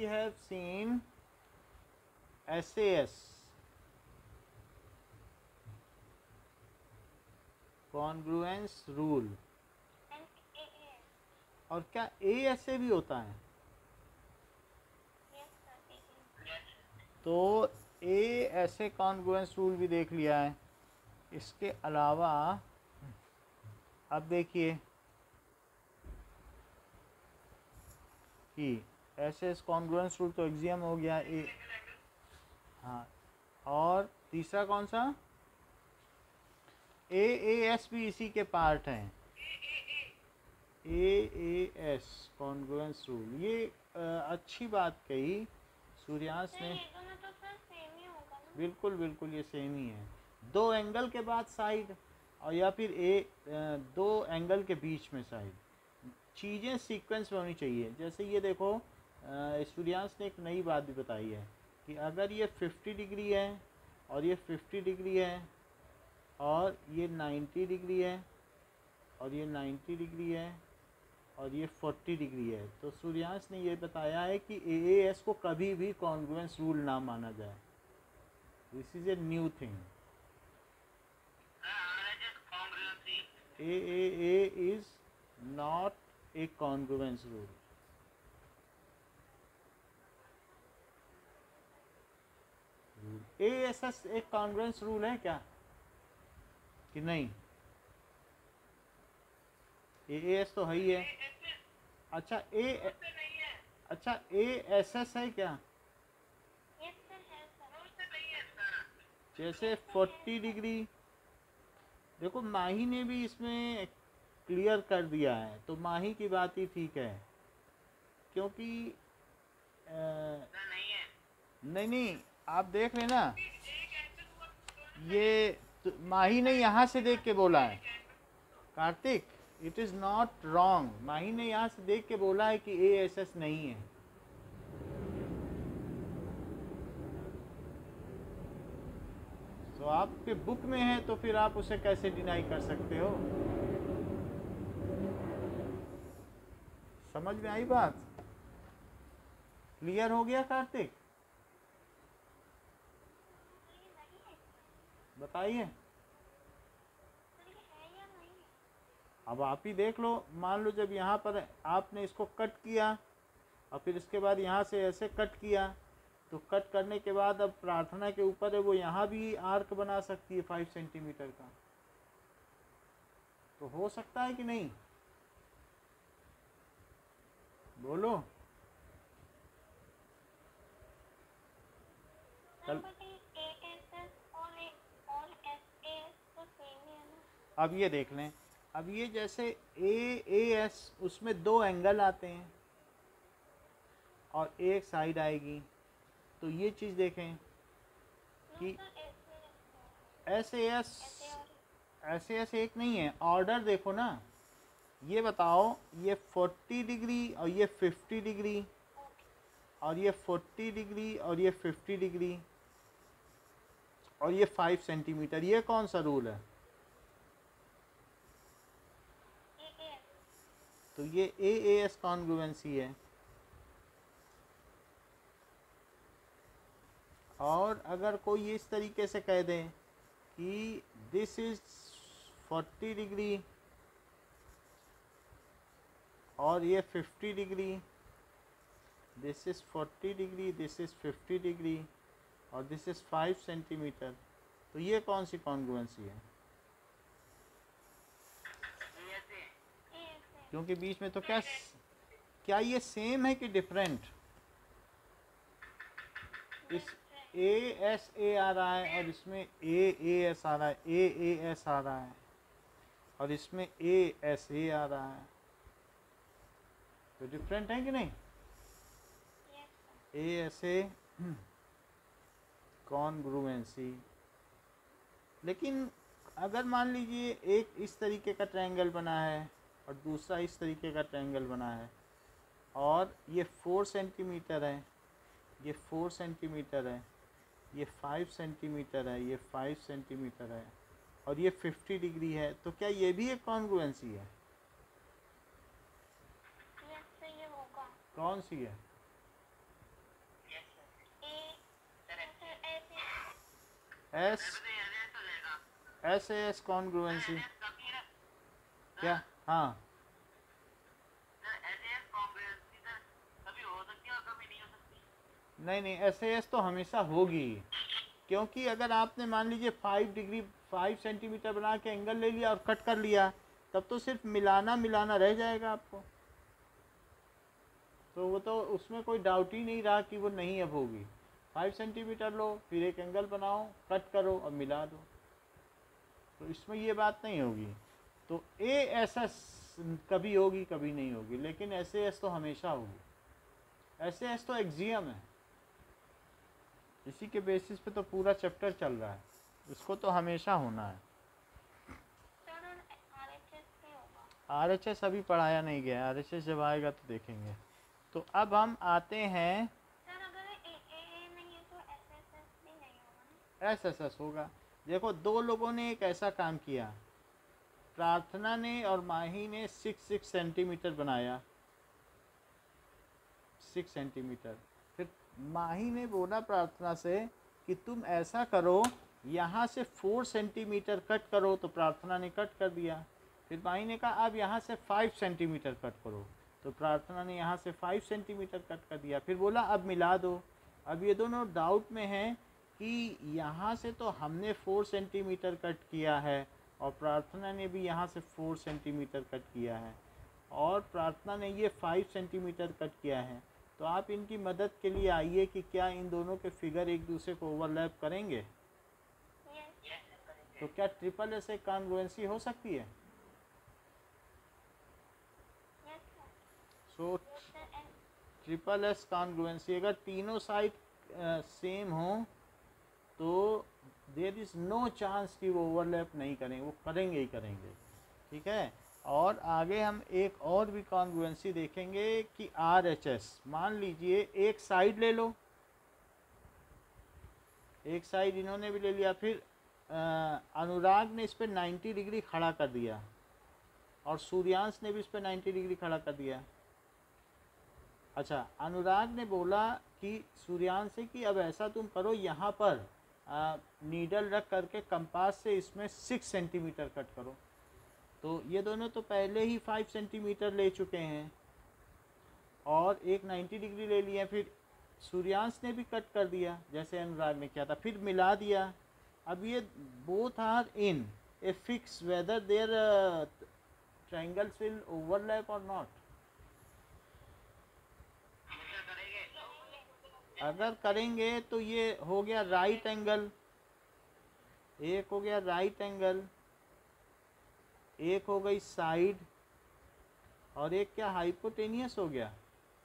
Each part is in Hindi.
we have seen SAS, congruence rule, और क्या ASA भी होता है? तो ASA कॉन्ग्रुएंस रूल भी देख लिया है। इसके अलावा अब देखिए कि SS कॉन्ग्रुएंस रूल तो एक्सियम हो गया हाँ, और तीसरा कौन सा? AAS भी इसी के पार्ट हैं। AAS कॉन्ग्रुएंस रूल, ये अच्छी बात कही सूर्यांश ने। बिल्कुल बिल्कुल ये सेम ही है। दो एंगल के बाद साइड, और या फिर दो एंगल के बीच में साइड, चीज़ें सीक्वेंस में होनी चाहिए। जैसे ये देखो, सूर्यांश ने एक नई बात भी बताई है कि अगर ये 50 डिग्री है और ये 50 डिग्री है और ये 90 डिग्री है और ये 90 डिग्री है और ये 40 डिग्री है, तो सूर्यांश ने ये बताया है कि AAS को कभी भी कॉन्ग्रुएंस रूल ना माना जाए। This is a new thing. AAA is not a congruence rule. ASS एक कॉन्ग्रुएंस रूल है क्या कि नहीं? AAS तो है ही है। अच्छा अच्छा ASS है क्या? जैसे 40 डिग्री, देखो माही ने भी इसमें क्लियर कर दिया है, तो माही की बात ही ठीक है, क्योंकि नहीं आप देख लेना, ये तो माही ने यहाँ से देख के बोला है। Kartik, it is not wrong, Mahi ने यहाँ से देख के बोला है कि ASS नहीं है। तो आपके बुक में है तो फिर आप उसे कैसे डिनाई कर सकते हो? समझ में आई बात? क्लियर हो गया कार्तिक? बताइए। अब आप ही देख लो, मान लो जब यहाँ पर आपने इसको कट किया और फिर इसके बाद यहाँ से ऐसे कट किया, तो कट करने के बाद अब प्रार्थना के ऊपर है वो यहाँ भी आर्क बना सकती है 5 सेंटीमीटर का, तो हो सकता है कि नहीं? बोलो। अब ये देख लें, अब ये जैसे AAS उसमें दो एंगल आते हैं और एक साइड आएगी, तो ये चीज़ देखें कि SAS एक नहीं है। ऑर्डर देखो ना, ये बताओ, ये 40 डिग्री और ये 50 डिग्री और ये 40 डिग्री और ये 50 डिग्री और ये 5 सेंटीमीटर, ये कौन सा रूल है? तो ये AAS कॉन्ग्रुएंसी है। और अगर कोई इस तरीके से कह दे कि दिस इज 40 डिग्री और ये 50 degree, this is 40 degree, this is 50 degree और दिस इज 5 सेंटीमीटर, तो ये कौन सी कॉन्ग्रुएंसी है? क्योंकि बीच में तो क्या ये सेम है कि डिफरेंट? इस ASA आ रहा है और इसमें AAS आ रहा है, AAS आ रहा है और इसमें ASA आ रहा है, तो डिफरेंट है कि नहीं? ASA congruency. लेकिन अगर मान लीजिए एक इस तरीके का ट्रायंगल बना है और दूसरा इस तरीके का ट्रायंगल बना है और ये 4 सेंटीमीटर है, ये 4 सेंटीमीटर है, ये 5 सेंटीमीटर है, ये 5 सेंटीमीटर है और ये 50 डिग्री है, तो क्या ये भी एक कॉन्ग्रुएंसी है? कौन सी है? S S A S congruency क्या? हाँ नहीं नहीं, एस ए एस तो हमेशा होगी, क्योंकि अगर आपने मान लीजिए 5 डिग्री 5 सेंटीमीटर बना के एंगल ले लिया और कट कर लिया, तब तो सिर्फ मिलाना मिलाना रह जाएगा आपको, तो वो तो उसमें कोई डाउट ही नहीं रहा कि वो नहीं अब होगी। 5 सेंटीमीटर लो, फिर एक एंगल बनाओ, कट करो और मिला दो, तो इसमें ये बात नहीं होगी। तो ए एस एस कभी होगी कभी नहीं होगी, लेकिन एस ए एस तो हमेशा होगी। एस ए एस तो एक्सियम है, इसी के बेसिस पे तो पूरा चैप्टर चल रहा है, इसको तो हमेशा होना है। आर एच एस अभी पढ़ाया नहीं गया, आर एच एस जब आएगा तो देखेंगे। तो अब हम आते हैं, एस एस एस होगा। देखो दो लोगों ने एक ऐसा काम किया, प्रार्थना ने और माही ने 6 सेंटीमीटर बनाया, 6 सेंटीमीटर। फिर माही ने बोला प्रार्थना से कि तुम ऐसा करो, यहाँ से 4 सेंटीमीटर कट करो, तो प्रार्थना ने कट कर दिया। फिर माही ने कहा अब यहाँ से 5 सेंटीमीटर कट करो, तो प्रार्थना ने यहाँ से 5 सेंटीमीटर कट कर दिया। फिर बोला अब मिला दो। अब ये दोनों डाउट में हैं कि यहाँ से तो हमने 4 सेंटीमीटर कट किया है और प्रार्थना ने भी यहाँ से 4 सेंटीमीटर कट किया है, और प्रार्थना ने ये 5 सेंटीमीटर कट किया है। तो आप इनकी मदद के लिए आइए कि क्या इन दोनों के फिगर एक दूसरे को ओवरलैप करेंगे। तो क्या ट्रिपल एस एक कॉन्ग्रुएंसी हो सकती है? सो ट्रिपल एस कॉन्ग्रुएंसी, अगर तीनों साइड सेम हो तो देयर इज़ नो चांस कि वो ओवरलैप नहीं करेंगे, वो करेंगे ही करेंगे। ठीक है, और आगे हम एक और भी कॉन्ग्रुएंसी देखेंगे कि आर एच एस, मान लीजिए एक साइड ले लो, एक साइड इन्होंने भी ले लिया, फिर अनुराग ने इस पर 90 डिग्री खड़ा कर दिया और सूर्यांश ने भी इस पर 90 डिग्री खड़ा कर दिया। अच्छा, अनुराग ने बोला कि सूर्यांश से कि अब ऐसा तुम करो, यहाँ पर नीडल रख करके कंपास से इसमें 6 सेंटीमीटर कट करो। तो ये दोनों तो पहले ही 5 सेंटीमीटर ले चुके हैं और एक 90 डिग्री ले लिया, फिर सूर्यांश ने भी कट कर दिया जैसे अनुराग ने किया था, फिर मिला दिया। अब ये both are in a fix whether their triangles will overlap और नॉट। अगर करेंगे तो ये हो गया राइट एंगल, एक हो गया राइट एंगल, एक हो गई साइड, और एक क्या हाइपोटेनियस हो गया।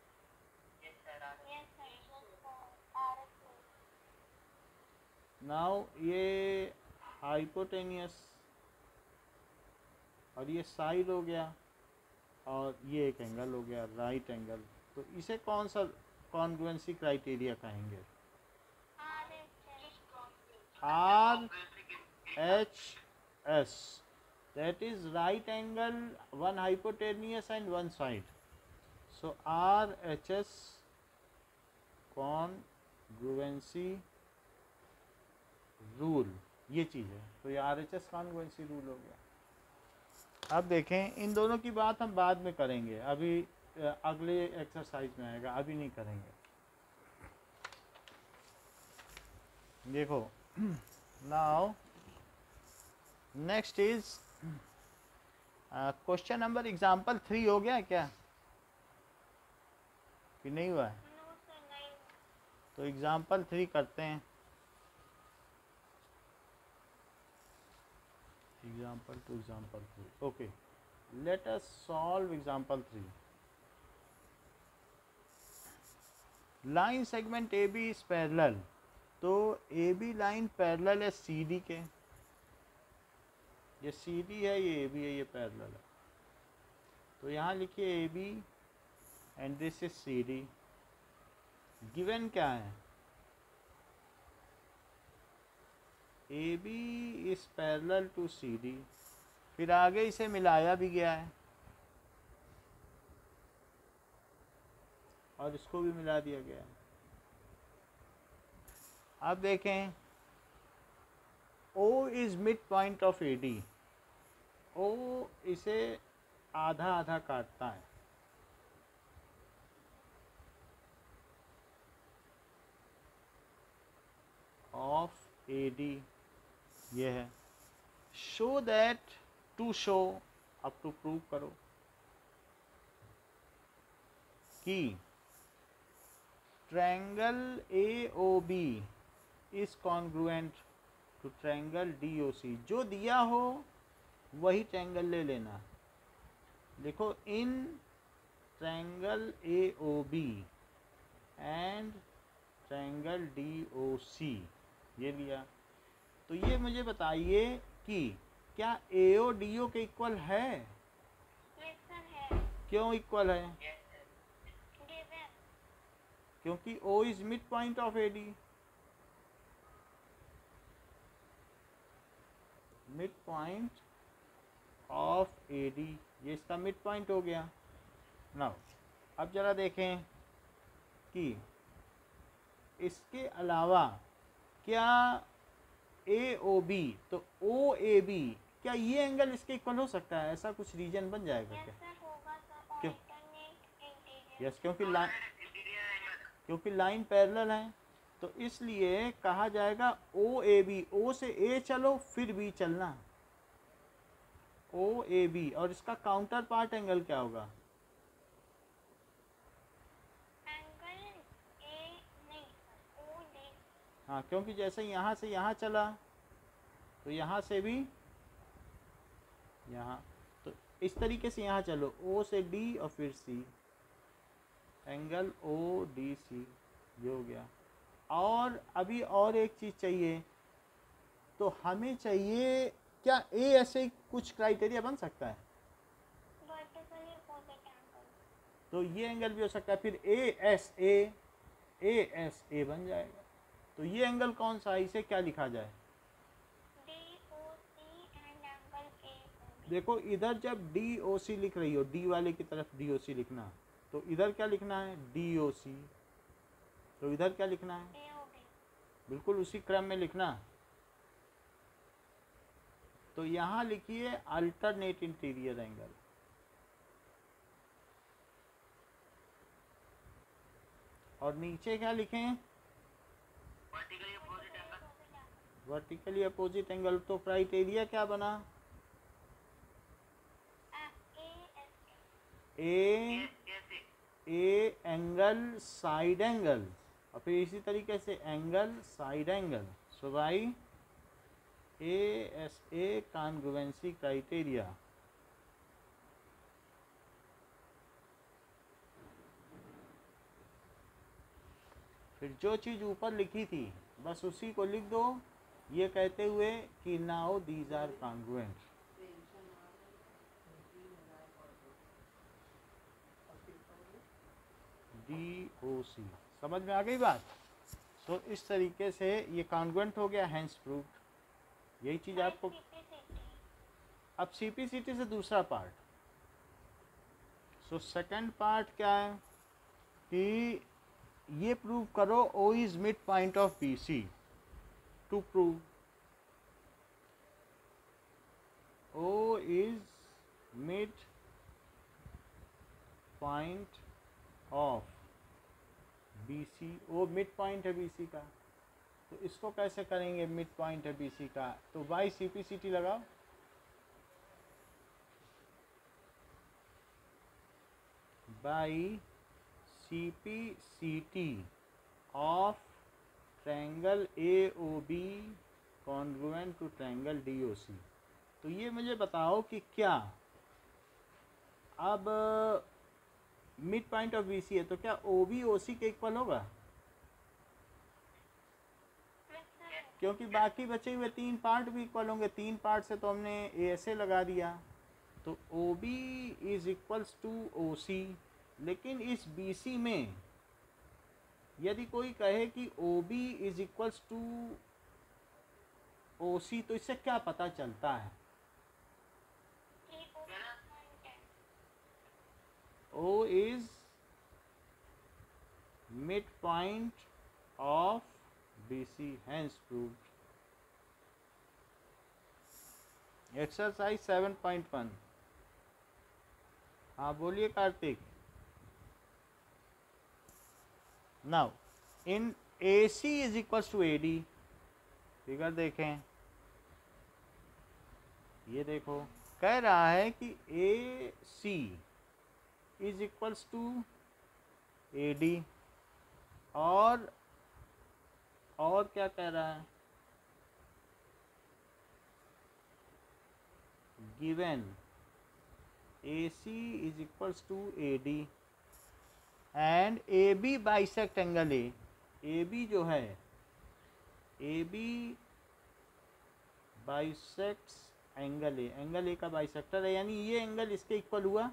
नाउ ये हाइपोटेनियस और ये साइड हो गया, और ये एक एंगल हो गया राइट एंगल। तो इसे कौन सा कॉन्ग्रुएंसी क्राइटेरिया कहेंगे? R H S, that is right angle, one hypotenuse and one side. So RHS congruency rule, ये चीज़ है। तो ये RHS congruency rule हो गया। अब देखें, इन दोनों की बात हम बाद में करेंगे, अभी अगले एक्सरसाइज में आएगा, अभी नहीं करेंगे। देखो now next is question number example 3 हो गया क्या कि नहीं हुआ है? तो एग्जाम्पल 3 करते हैं। Example 2, example 3, okay, let us solve example 3। Line segment A B is parallel, तो ए बी लाइन पैरेलल है सी डी के, ये सी डी है, ये ए बी है, ये पैरेलल है। तो यहाँ लिखिए A B and this is C D. Given क्या है? A B is parallel to C D, फिर आगे इसे मिलाया भी गया है और इसको भी मिला दिया गया है। अब देखें O is mid point of A D. O इसे आधा आधा काटता है। ऑफ ए डी ये है। शो दैट, टू शो, अब टू प्रूव करो कि triangle A O B is congruent to triangle D O C. जो दिया हो वही ट्रायंगल ले लेना। देखो, in triangle A O B and triangle D O C, ये लिया। तो ये मुझे बताइए कि क्या ए ओ डी ओ के इक्वल है? है। क्यों इक्वल है? क्योंकि O is mid point of A D. Mid point of A D, ये इसका मिड पॉइंट हो गया। नाउ अब जरा देखें कि इसके अलावा क्या ए ओ बी, तो ओ ए बी, क्या ये एंगल इसके इक्वल हो सकता है? ऐसा कुछ रीजन बन जाएगा क्या? क्यों? यस, क्योंकि लाइन पैरेलल है, तो इसलिए कहा जाएगा ओ ए बी। ओ से ए चलो फिर बी चलना, ओ ए बी। और इसका काउंटर पार्ट एंगल क्या होगा? हाँ, क्योंकि जैसे यहाँ से यहाँ चला तो यहाँ से भी यहाँ, तो इस तरीके से यहाँ चलो, ओ से डी और फिर सी, एंगल ओ डी सी, ये हो गया। और अभी और एक चीज़ चाहिए, तो हमें चाहिए क्या ए ऐसे कुछ क्राइटेरिया बन सकता है? तो ये एंगल भी हो सकता है। फिर ए एस ए बन जाएगा। तो ये एंगल कौन सा है? इसे क्या लिखा जाए? देखो, इधर जब डी ओ सी लिख रही हो, डी वाले की तरफ डी ओ सी लिखना, तो इधर क्या लिखना है? D O C. तो इधर क्या लिखना है? बिल्कुल उसी क्रम में लिखना। तो यहाँ लिखिए अल्टरनेट इंटीरियर एंगल। और नीचे क्या लिखें? Vertically opposite angle. तो क्राइटेरिया क्या बना? ए एंगल साइड एंगल, और फिर इसी तरीके से angle side angle. So by A S A congruency criteria. फिर जो चीज़ ऊपर लिखी थी बस उसी को लिख दो, ये कहते हुए कि now these are congruent. D O C, समझ में आ गई बात? तो इस तरीके से ये कॉन्ग्रुएंट हो गया, हैंस प्रूव्ड। यही चीज़ आपको। अब सीपीसीटी से दूसरा पार्ट। सो सेकंड पार्ट क्या है कि ये प्रूव करो O is mid point of B C. To prove O is mid point of B C. O mid point है बी सी का, तो इसको कैसे करेंगे? मिड पॉइंट है बी सी का, तो by C P C T लगाओ। By C P C T of triangle A O B congruent to triangle D O C. तो ये मुझे बताओ कि क्या अब mid point of B C है, तो क्या ओ बी ओ सी के इक्वल होगा? क्योंकि बाकी बचे हुए तीन पार्ट भी इक्वल होंगे। तीन पार्ट से तो हमने ए एस ए लगा दिया, तो O B is equals to O C. लेकिन इस बी सी में यदि कोई कहे कि O B is equals to O C, तो इससे क्या पता चलता है? O is midpoint of BC, hence proved. Exercise 7.1। हाँ बोलिए Kartik. Now in A C is equal to A D, figure देखें, ये देखो कह रहा है कि A C is equals to A D, और क्या कह रहा है, given A C is equals to A D and A B bisect angle A B जो है, A B bisects angle A का बाइसेक्टर है, यानी ये एंगल इसके इक्वल हुआ।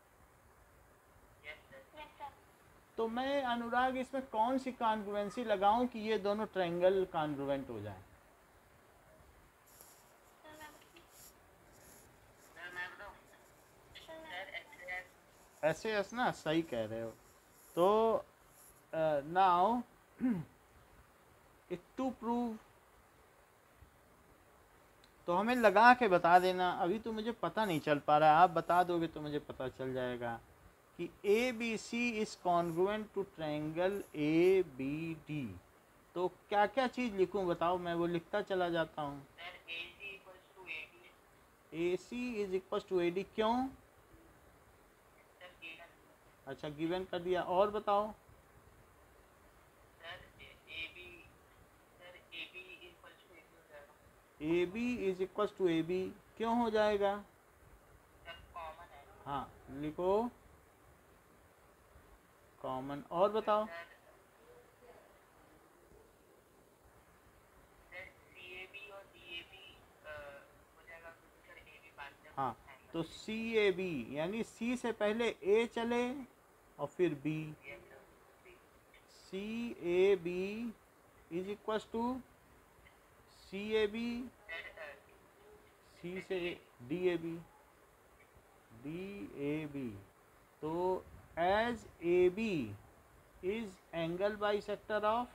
तो मैं अनुराग इसमें कौन सी कॉन्ग्रुएंसी लगाऊं कि ये दोनों ट्रायंगल कॉन्ग्रुएंट हो जाएं? ऐसे ऐसे ना, सही कह रहे हो। तो नाउ टू प्रूव, तो हमें लगा के बता देना, अभी तो मुझे पता नहीं चल पा रहा है, आप बता दोगे तो मुझे पता चल जाएगा कि A B C is congruent to triangle A B D. तो क्या क्या चीज़ लिखूं बताओ, मैं वो लिखता चला जाता हूँ। A C is equal to A D, क्यों? अच्छा गिवन कर दिया, और बताओ। A B is equal to A B क्यों हो जाएगा? हाँ लिखो कॉमन, और बताओ। हाँ तो सी ए बी, यानी सी से पहले ए चले और फिर B, C A B is equal to C A B, C से D A B, D A B. तो as A B is angle bisector of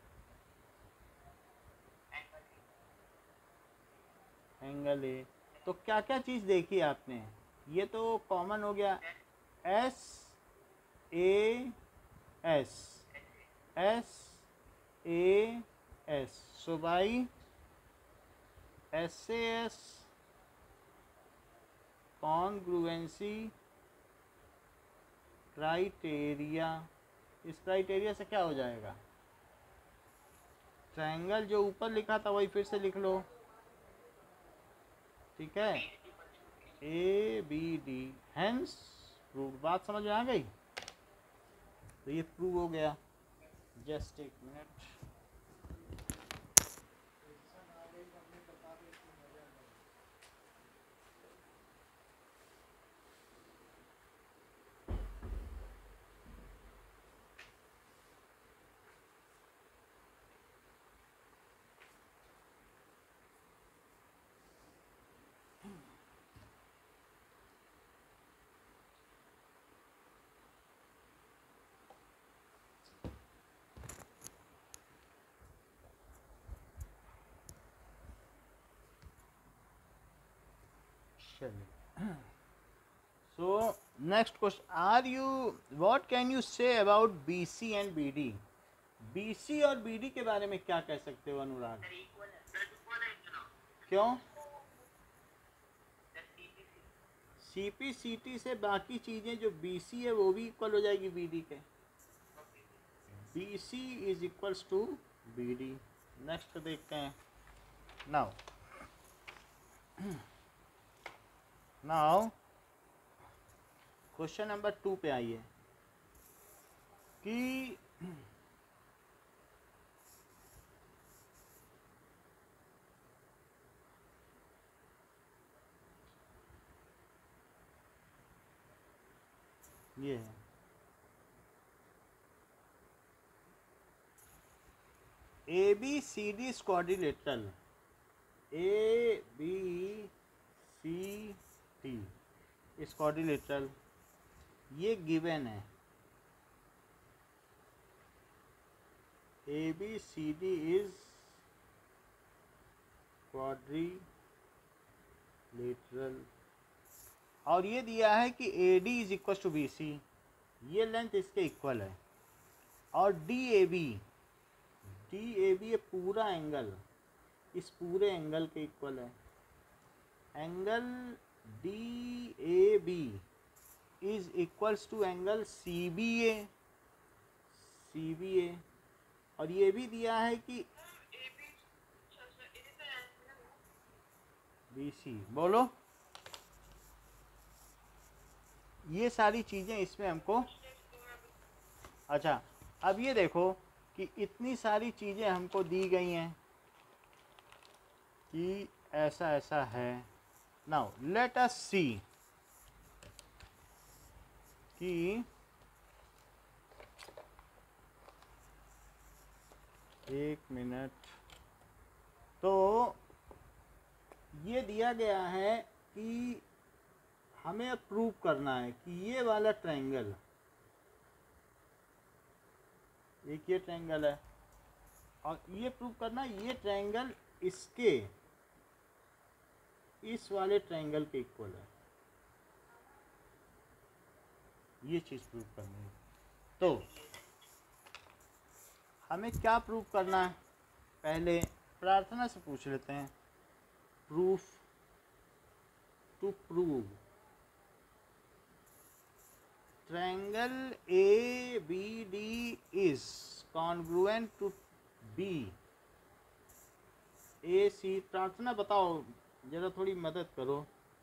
angle A. तो क्या क्या चीज़ देखी आपने, ये तो कॉमन हो गया, S A S, S A S, so by S A S congruency criteria, इस क्राइटेरिया से क्या हो जाएगा, ट्रायंगल जो ऊपर लिखा था वही फिर से लिख लो, ठीक है, A B D, hence prove. बात समझ में आ गई? तो ये प्रूव हो गया। जस्ट एक minute, so next question, are you, what can you say about BC and BD? BC और BD के बारे में क्या कह सकते हो अनुराग? क्यों? CP CT से बाकी चीजें जो BC है वो भी इक्वल हो जाएगी BD के। BC is equals to BD। Next देखते हैं। नाउ क्वेश्चन नंबर 2 पे आइए कि ये है A B C D quadrilateral, A B C D इस क्वाड्रिलेटरल, ये गिवन है, A B C D is lateral, और ये दिया है कि A D is equal to B C, ये लेंथ इसके इक्वल है, और डी ए बी ये पूरा एंगल इस पूरे एंगल के इक्वल है। Angle D A B is equals to angle C B A, और ये भी दिया है कि बी सी, बोलो, ये सारी चीज़ें इसमें हमको। अच्छा, अब ये देखो कि इतनी सारी चीज़ें हमको दी गई हैं कि ऐसा ऐसा है। नाउ लेट अस सी कि एक मिनट, तो ये दिया गया है कि हमें प्रूव करना है कि ये वाला ट्रायंगल, एक ये ट्रायंगल है, और ये प्रूव करना ये ट्रायंगल इसके इस वाले ट्रायंगल के इक्वल है, ये चीज़ प्रूव करनी है। तो हमें क्या प्रूव करना है, पहले प्रार्थना से पूछ लेते हैं। Proof, to prove triangle A B D is congruent to B A C. Prarthana बताओ, जरा थोड़ी मदद करो।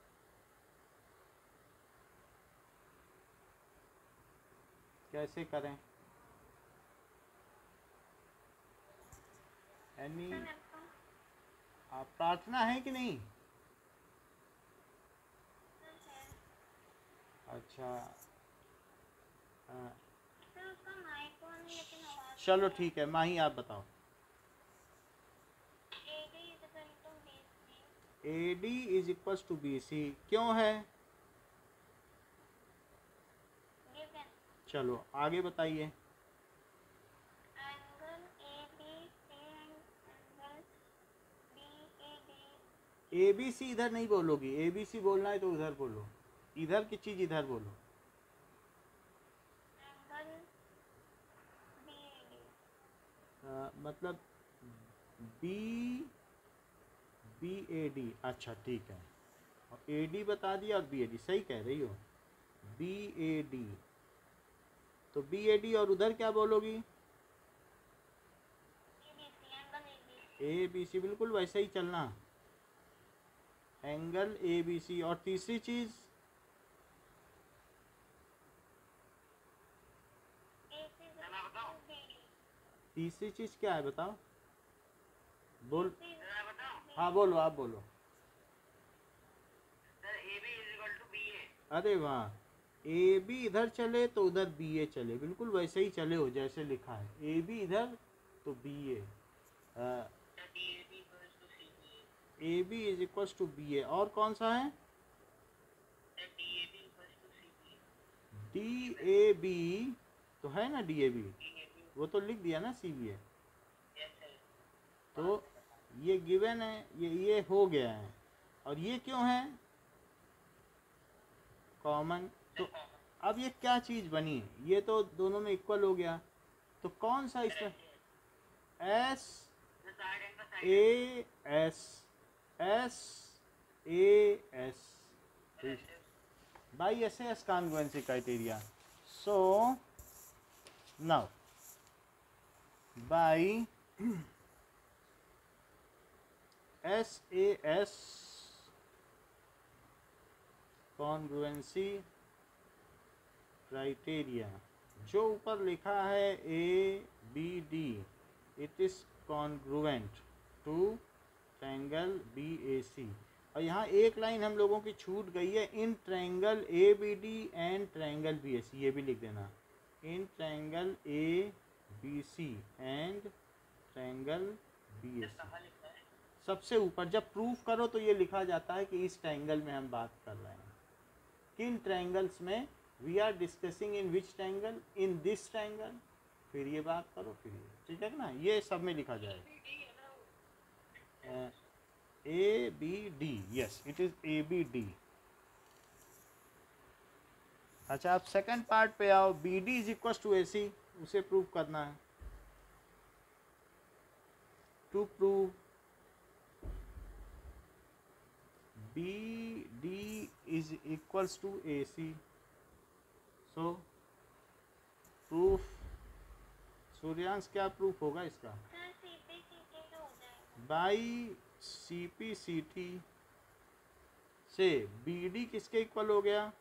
कैसे करें? एनी प्रार्थना है कि नहीं? अच्छा, चलो ठीक है, माही आप बताओ। A D is equal to B C क्यों है? चलो आगे बताइए। ए बी सी इधर नहीं बोलोगी, ए बी सी बोलना है तो उधर बोलो, इधर की चीज इधर बोलो। मतलब बी ए डी, अच्छा ठीक है, और ए डी बता दिया और बी ए डी, सही कह रही हो, बी ए डी। तो बी ए डी और उधर क्या बोलोगी? ए बी सी, बिल्कुल वैसे ही चलना, एंगल ए बी सी। और तीसरी चीज क्या है बताओ? बोल, हाँ बोलो, आप बोलो। अरे वाह, ए बी इधर चले तो उधर बी ए चले, बिल्कुल वैसे ही चले हो जैसे लिखा है, ए बी इधर तो B A, A B is equal to B A. और कौन सा है? डी ए बी तो है ना, डी ए बी वो तो लिख दिया ना, सी बी ए। तो ये गिवन है, ये हो गया है, और ये क्यों है? कॉमन। तो अब ये क्या चीज़ बनी? ये तो दोनों में इक्वल हो गया, तो कौन सा इसमें? S A S, S A S by S S congruency criteria. So now by S A S congruency criteria, जो ऊपर लिखा है A B D, it is congruent to triangle B A C. और यहाँ एक लाइन हम लोगों की छूट गई है, in triangle A B D and triangle B A C, ये भी लिख देना, in triangle A B C and triangle B A C. सबसे ऊपर जब प्रूफ करो तो ये लिखा जाता है कि इस ट्रायंगल में हम बात कर रहे हैं, किन ट्रायंगल्स में, we are discussing in which triangle, in this triangle, फिर ये बात करो, फिर ये, ठीक है ना, ये सब में लिखा जाएगा। A B D, yes it is A B D. अच्छा आप सेकंड पार्ट पे आओ, B D is equal to A C, उसे प्रूव करना है। To prove B D is equals to A C, so proof, Suryansh क्या प्रूफ होगा इसका? सर सीपीसीटी तो हो जाएगा। बाई सीपीसीटी से बी डी किसके इक्वल हो गया?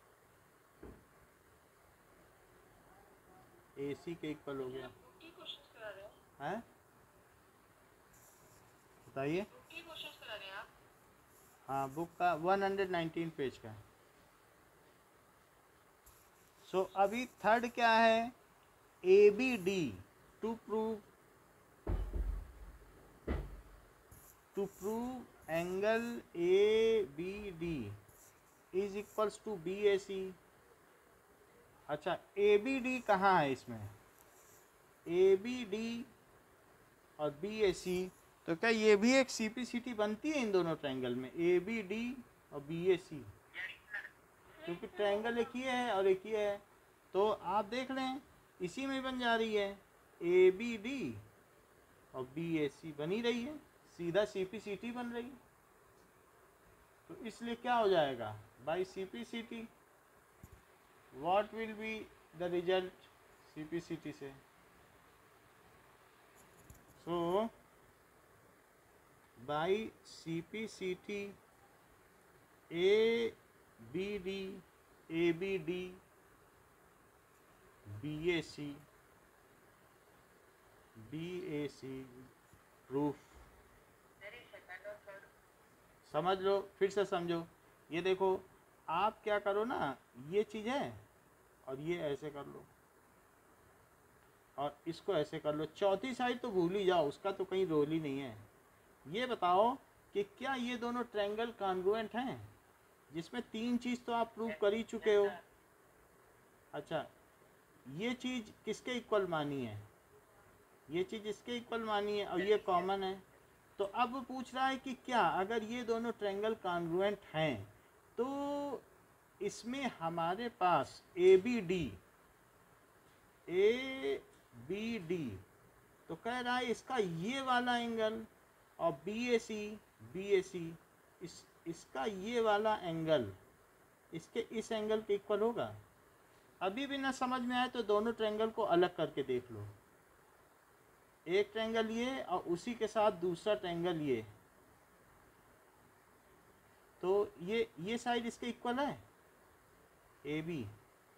ए सी के इक्वल हो गया है। बताइए। हाँ बुक का 119 पेज का। सो अभी थर्ड क्या है? A B D to prove angle A B D is equals to B A C. अच्छा ए बी डी कहाँ है इसमें? ए बी डी और बी ए सी, तो क्या ये भी एक सी पी सी टी बनती है इन दोनों ट्रायंगल में, ए बी डी और बी ए सी? क्योंकि ट्रायंगल एक ही है और एक ही है, तो आप देख लें इसी में बन जा रही है, ए बी डी और बी ए सी बनी रही है, सीधा सी पी सी टी बन रही है। तो इसलिए क्या हो जाएगा? By C P C T what will be the result CPCT से? So by CPCT ABD ABD BAC proof. समझ लो, फिर से समझो। ये देखो आप क्या करो ना, ये चीज़ है और ये ऐसे कर लो और इसको ऐसे कर लो, चौथी साइड तो भूल ही जाओ, उसका तो कहीं रोल ही नहीं है। ये बताओ कि क्या ये दोनों ट्रायंगल कॉन्ग्रुएंट हैं, जिसमें तीन चीज़ तो आप प्रूव कर ही चुके हो। अच्छा ये चीज़ किसके इक्वल मानी है? ये चीज़ इसके इक्वल मानी है और ये कॉमन है। तो अब पूछ रहा है कि क्या अगर ये दोनों ट्रायंगल कॉन्ग्रुएंट हैं तो इसमें हमारे पास ए बी डी, तो कह रहा है इसका ये वाला एंगल और बी ए सी इसका ये वाला एंगल इसके इस एंगल के इक्वल होगा। अभी भी ना समझ में आए तो दोनों ट्रायंगल को अलग करके देख लो, एक ट्रायंगल ये और उसी के साथ दूसरा ट्रायंगल ये, तो ये साइड इसके इक्वल है ए बी,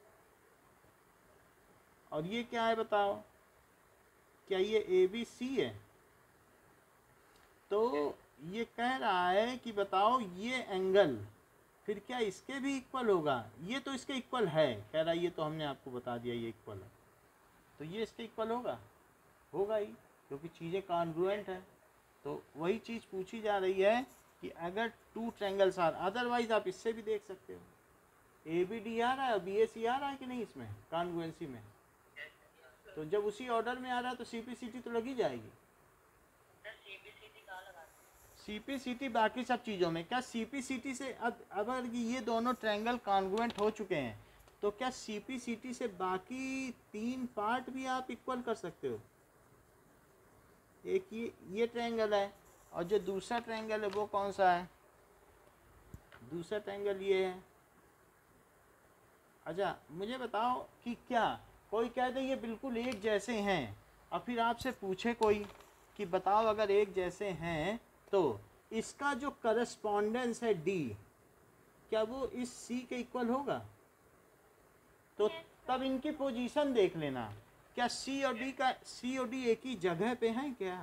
और ये क्या है बताओ? क्या ये ए बी सी है? तो ये कह रहा है कि बताओ ये एंगल फिर क्या इसके भी इक्वल होगा? ये तो इसके इक्वल है, कह रहा है ये तो हमने आपको बता दिया ये इक्वल है, तो ये इसके इक्वल होगा ही, क्योंकि चीज़ें कॉन्ग्रुएंट है। तो वही चीज़ पूछी जा रही है कि अगर टू ट्रायंगल्स आर, अदरवाइज आप इससे भी देख सकते हो, ए बी डी आ रहा है और बी ए सी आ रहा है कि नहीं इसमें कॉन्ग्रुएंसी में, तो जब उसी ऑर्डर में आ रहा है तो सी पी सी टी तो लगी जाएगी। सी पी सी टी बाकी सब चीज़ों में, क्या सी पी सी टी से अगर ये दोनों ट्रायंगल कॉन्ग्रुएंट हो चुके हैं तो क्या सी पी सी टी से बाकी तीन पार्ट भी आप इक्वल कर सकते हो? एक ये ट्रायंगल है और जो दूसरा ट्रायंगल है वो कौन सा है? दूसरा ट्रायंगल ये है। अच्छा मुझे बताओ कि क्या कोई कह दे ये बिल्कुल एक जैसे हैं और फिर आपसे पूछे कोई कि बताओ अगर एक जैसे हैं तो इसका जो करस्पॉन्डेंस है डी, क्या वो इस सी के इक्वल होगा? तो तब इनकी पोजीशन देख लेना, क्या सी और डी एक ही जगह पे हैं क्या?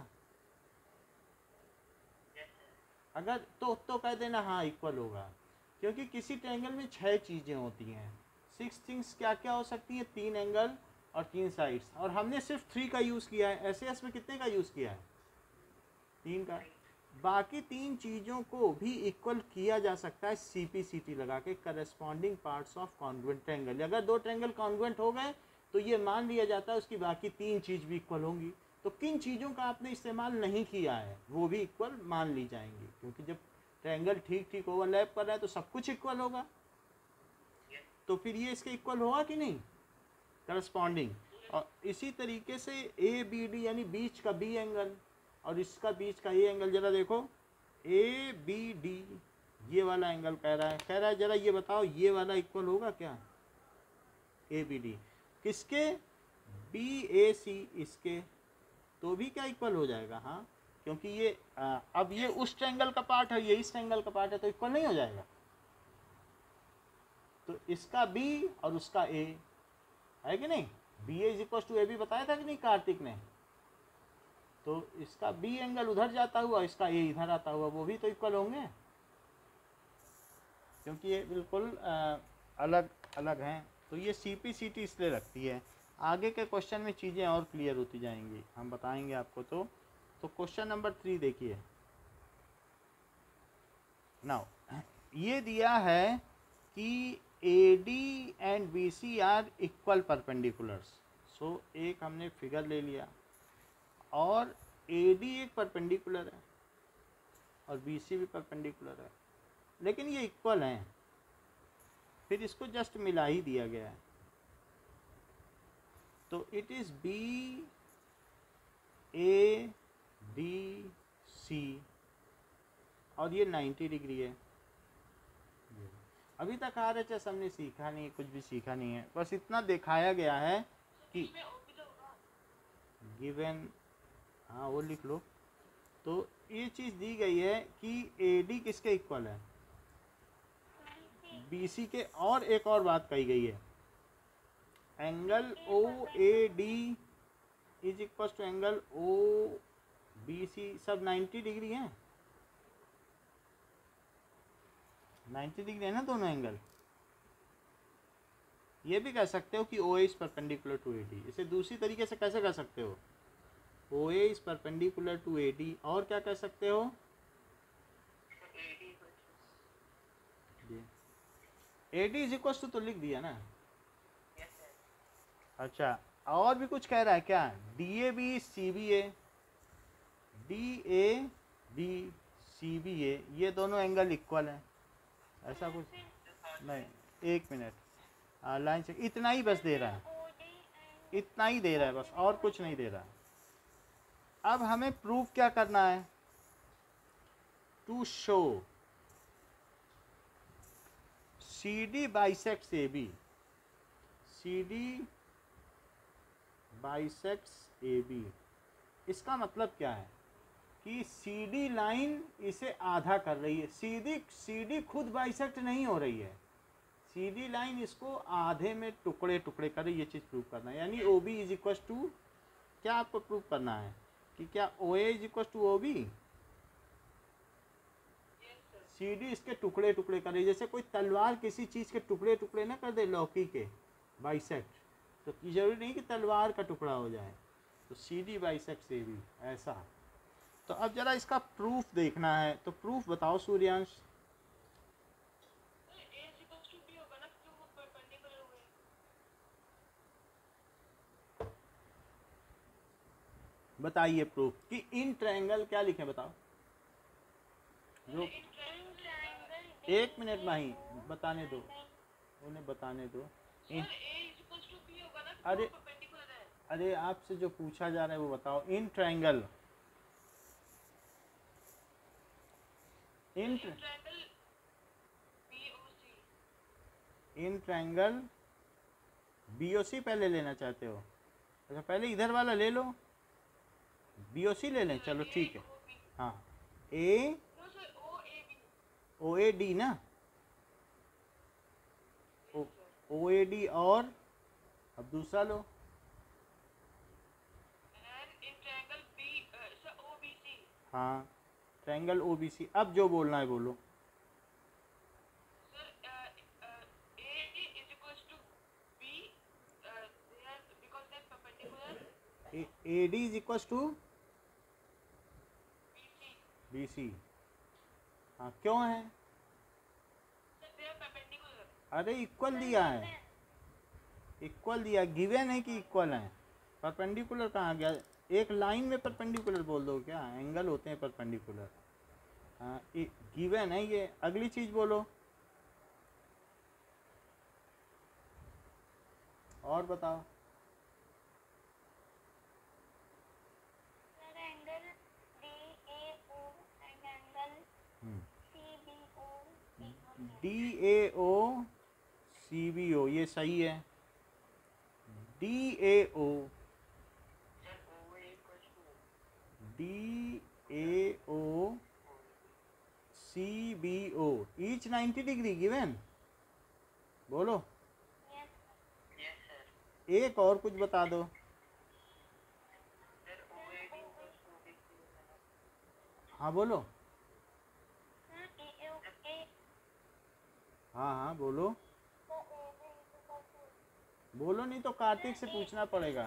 अगर तो कह देना हाँ इक्वल होगा, क्योंकि किसी ट्रायंगल में 6 चीज़ें होती हैं, 6 थिंग्स क्या क्या हो सकती हैं? 3 एंगल और 3 साइड्स, और हमने सिर्फ 3 का यूज़ किया है। एस में कितने का यूज़ किया है? 3 का। बाकी 3 चीज़ों को भी इक्वल किया जा सकता है सी पी सी टी लगा के, corresponding parts of congruent triangle. अगर 2 ट्रायंगल कॉन्ग्रुएंट हो गए तो ये मान लिया जाता है उसकी बाकी 3 चीज़ भी इक्वल होंगी। तो किन चीज़ों का आपने इस्तेमाल नहीं किया है वो भी इक्वल मान ली जाएंगी, क्योंकि जब ट्रायंगल ठीक ठीक ओवरलैप कर रहा है तो सब कुछ इक्वल होगा, तो फिर ये इसके इक्वल होगा कि नहीं, करस्पॉन्डिंग। और इसी तरीके से ए बी डी यानी बीच का बी एंगल और इसका बीच का ए एंगल, जरा देखो ए बी डी ये वाला एंगल कह रहा है जरा ये बताओ ये वाला इक्वल होगा क्या, ए बी डी किसके, बी ए सी इसके, तो भी क्या इक्वल हो जाएगा, हाँ, क्योंकि ये अब ये उस ट्रायंगल का पार्ट है ये इस ट्रायंगल का पार्ट है, तो इक्वल नहीं हो जाएगा। तो इसका बी और उसका ए है कि नहीं, B A is equal to A B बताया था कि नहीं कार्तिक ने, तो इसका बी एंगल उधर जाता हुआ इसका ए इधर आता हुआ वो भी तो इक्वल होंगे, क्योंकि ये बिल्कुल अलग अलग हैं। तो ये CP/CT इसलिए रखती है, आगे के क्वेश्चन में चीज़ें और क्लियर होती जाएंगी, हम बताएंगे आपको। तो क्वेश्चन नंबर 3 देखिए नाउ, ये दिया है कि AD and BC are equal perpendiculars. So एक हमने फिगर ले लिया और AD एक परपेंडिकुलर है और BC भी परपेंडिकुलर है, लेकिन ये इक्वल हैं, फिर इसको जस्ट मिला ही दिया गया है, तो इट इज़ BADC और ये 90 डिग्री है। अभी तक RHS हमने सीखा नहीं, कुछ भी सीखा नहीं है, बस इतना दिखाया गया है कि गिवन, हाँ वो लिख लो। तो ये चीज़ दी गई है कि AD किसके इक्वल है, BC के, और एक और बात कही गई है, angle OAD is equal to angle OBC, सब 90 डिग्री है, 90 डिग्री है ना दोनों एंगल। ये भी कह सकते हो कि OA is perpendicular to AD, इसे दूसरी तरीके से कैसे कह सकते हो, OA is perpendicular to AD, और क्या कह सकते हो, AD इज इक्वल टू तो लिख दिया ना। अच्छा, और भी कुछ कह रहा है क्या, DAB CBA, DAB CBA ये दोनों एंगल इक्वल हैं, ऐसा कुछ नहीं, एक मिनट, लाइन से इतना ही बस दे रहा है, इतना ही दे रहा है बस, और कुछ नहीं दे रहा है। अब हमें प्रूफ क्या करना है, to show CD bisects AB, CD bisects AB, इसका मतलब क्या है कि CD लाइन इसे आधा कर रही है, CD खुद बाइसेक्ट नहीं हो रही है, CD लाइन इसको आधे में टुकड़े टुकड़े कर रही है, ये चीज़ प्रूव करना है। यानी OB इज इक्वल टू, क्या आपको प्रूव करना है कि क्या OA is equal to OB, CD इसके टुकड़े टुकड़े कर रही है, जैसे कोई तलवार किसी चीज़ के टुकड़े टुकड़े ना कर दे लौकी के, बाइसेक्ट, तो जरूरी नहीं कि तलवार का टुकड़ा हो जाए, तो CD बाइसेक्ट AB ऐसा। तो अब जरा इसका प्रूफ देखना है, तो प्रूफ बताओ सूर्यांश। बताइए प्रूफ कि इन ट्रायंगल क्या लिखे बताओ, जो एक मिनट माही बताने दो, उन्हें बताने दो। अरे अरे आपसे जो पूछा जा रहा है वो बताओ, in triangle, in triangle BOC पहले लेना चाहते हो, अच्छा पहले इधर वाला ले लो, BOC ले लें, चलो ठीक है, हाँ OAD ना, OAD, और अब दूसरा लो, हाँ ट्रायंगल OBC। अब जो बोलना है बोलो। AD is equal to BC, हाँ क्यों है, अरे इक्वल दिया है, इक्वल दिया, गिवन है कि इक्वल है, परपेंडिकुलर कहाँ गया? एक लाइन में परपेंडिकुलर बोल दो क्या? एंगल होते हैं परपेंडिकुलर। हाँ, गिवन है ये। अगली चीज बोलो और बताओ। Sir angle DAO and angle CBO equal है। DAO CBO ये सही है। DAO CBO each 90 degree given. बोलो एक और कुछ बता दो। हाँ बोलो। हाँ हाँ बोलो। बोलो नहीं तो कार्तिक से पूछना पड़ेगा।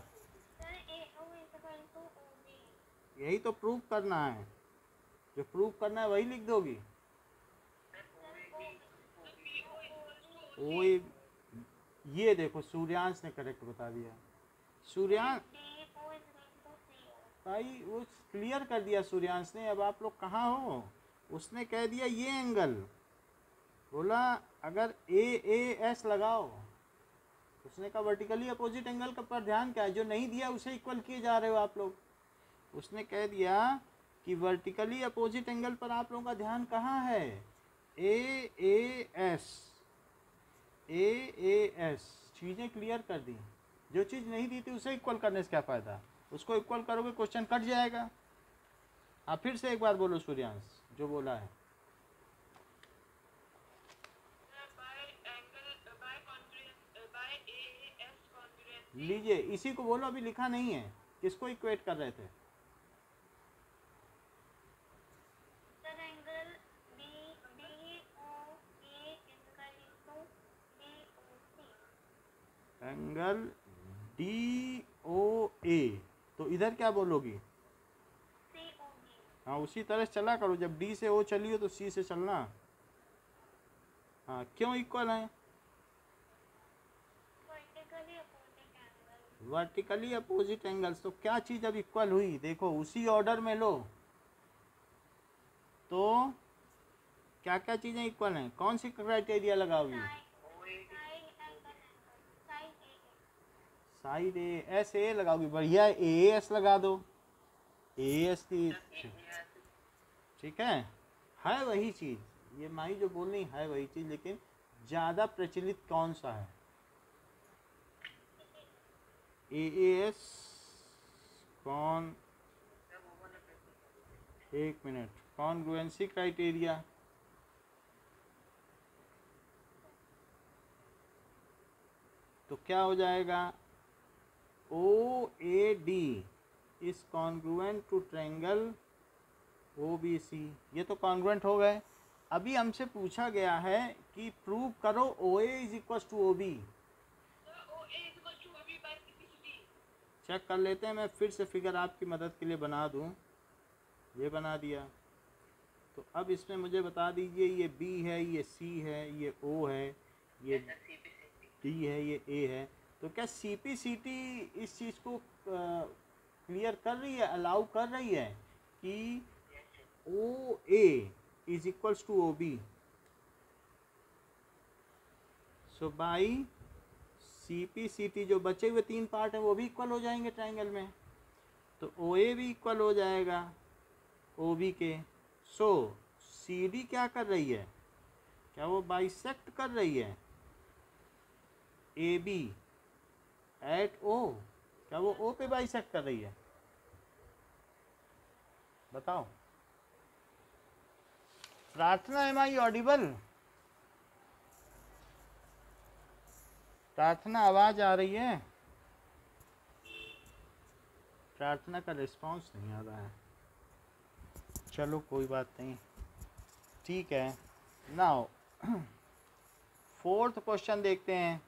यही तो प्रूव करना है। जो प्रूव करना है वही लिख दोगी। ओ ये देखो सूर्यांश ने करेक्ट बता दिया। सूर्यांश भाई वो क्लियर कर दिया सूर्यांश ने। अब आप लोग कहाँ हो? उसने कह दिया ये एंगल। बोला अगर AAS लगाओ। उसने कहा वर्टिकली अपोजिट एंगल का पर ध्यान क्या है? जो नहीं दिया उसे इक्वल किए जा रहे हो आप लोग। उसने कह दिया कि वर्टिकली अपोजिट एंगल पर आप लोगों का ध्यान कहाँ है? AAS चीज़ें क्लियर कर दी। जो चीज़ नहीं दी थी उसे इक्वल करने से क्या फ़ायदा? उसको इक्वल करोगे क्वेश्चन कट जाएगा। आप फिर से एक बार बोलो सूर्यांश जो बोला है। लीजिए इसी को बोलो, अभी लिखा नहीं है। किसको इक्वेट कर रहे थे? Angle DOA। तो इधर क्या बोलोगी? हाँ उसी तरह से चला करो। जब D से O चली हो तो C से चलना। हाँ क्यों इक्वल है? Vertically opposite angles. तो क्या चीज़ अब इक्वल हुई? देखो उसी ऑर्डर में लो तो क्या क्या चीज़ें इक्वल हैं? कौन सी क्राइटेरिया लगाओगी? साइड SA लगाओगी। बढ़िया AAS लगा दो। AAS की ठीक है वही चीज़। ये माही जो बोल रही है वही चीज़, लेकिन ज़्यादा प्रचलित कौन सा है? AAS कौन? एक मिनट। कॉन्ग्रुएंसी क्राइटेरिया तो क्या हो जाएगा? OAD is congruent to triangle OBC। ये तो कॉन्ग्रुएंट हो गए। अभी हमसे पूछा गया है कि प्रूव करो OA is equal to OB। Check कर लेते हैं। मैं फिर से फिगर आपकी मदद के लिए बना दूं। ये बना दिया। तो अब इसमें मुझे बता दीजिए ये B है, ये C है, ये O है, ये D है, ये A है। तो क्या CPCT इस चीज़ को क्लियर कर रही है, अलाउ कर रही है कि OA is equals to OB? So by CPCT जो बचे हुए 3 पार्ट हैं वो भी इक्वल हो जाएंगे ट्रायंगल में। तो OA भी इक्वल हो जाएगा OB के। सो CD क्या कर रही है? क्या वो बाइसेक्ट कर रही है AB एट O? क्या वो O पे बाइसेक्ट कर रही है? बताओ। प्रार्थना एम आई ऑडिबल? प्रार्थना आवाज़ आ रही है? प्रार्थना का रिस्पांस नहीं आ रहा है। चलो कोई बात नहीं, ठीक है। नाउ 4th क्वेश्चन देखते हैं।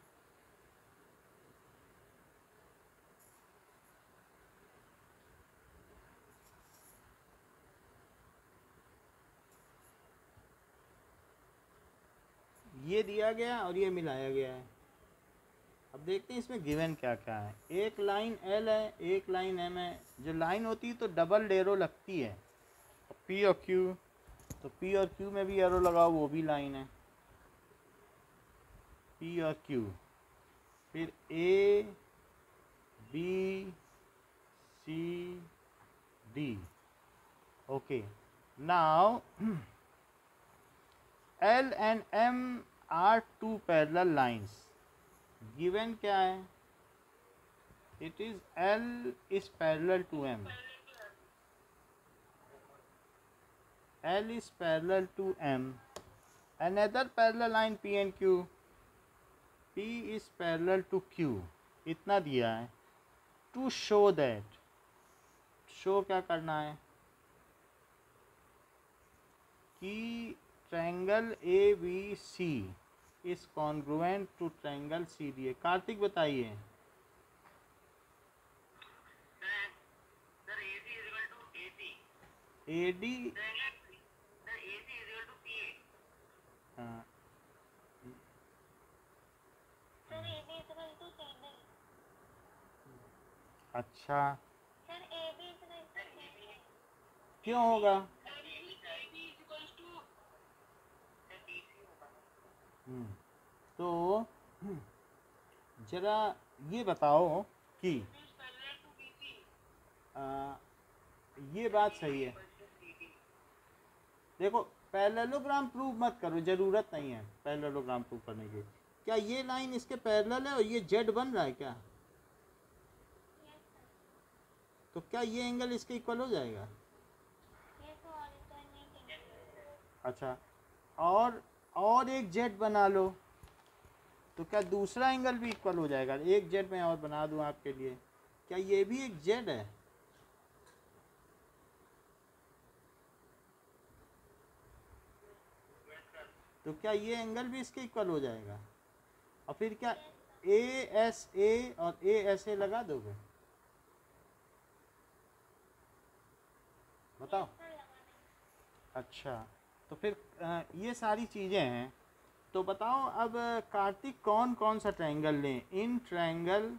ये दिया गया और ये मिलाया गया है। अब अब देखते हैं इसमें गिवन क्या क्या है। एक लाइन एल है, एक लाइन एम है। जो लाइन होती है तो डबल एरो लगती है, पी और क्यू, तो पी और क्यू में भी एरो लगाओ, वो भी लाइन है, पी और क्यू। फिर A B C D. Okay, now L and M are two parallel lines. Given क्या है? It is L is parallel to M, L is parallel to M. Another parallel line P and Q. P is parallel to Q. इतना दिया है। To show that, show क्या करना है कि triangle ABC is congruent to triangle CDA। Kartik बताइए। AD हाँ, sir AB equal to CD। अच्छा, sir AB equal to CD। क्यों होगा? तो जरा ये बताओ कि ये बात सही है। देखो, पैरेललोग्राम प्रूव मत करो, ज़रूरत नहीं है पैरेललोग्राम प्रूव करने की। क्या ये लाइन इसके पैरेलल है और ये जेड बन रहा है क्या? तो क्या ये एंगल इसके इक्वल हो जाएगा? ये तो अल्टरनेट है। अच्छा, और एक जेड बना लो, तो क्या दूसरा एंगल भी इक्वल हो जाएगा? एक जेड मैं और बना दूं आपके लिए, क्या ये भी एक जेड है? तो क्या ये एंगल भी इसके इक्वल हो जाएगा? और फिर क्या ए एस ए और ए एस ए लगा दोगे? बताओ। अच्छा, तो फिर ये सारी चीज़ें हैं। तो बताओ अब कार्तिक, कौन कौन सा ट्रायंगल लें इन ट्रायंगल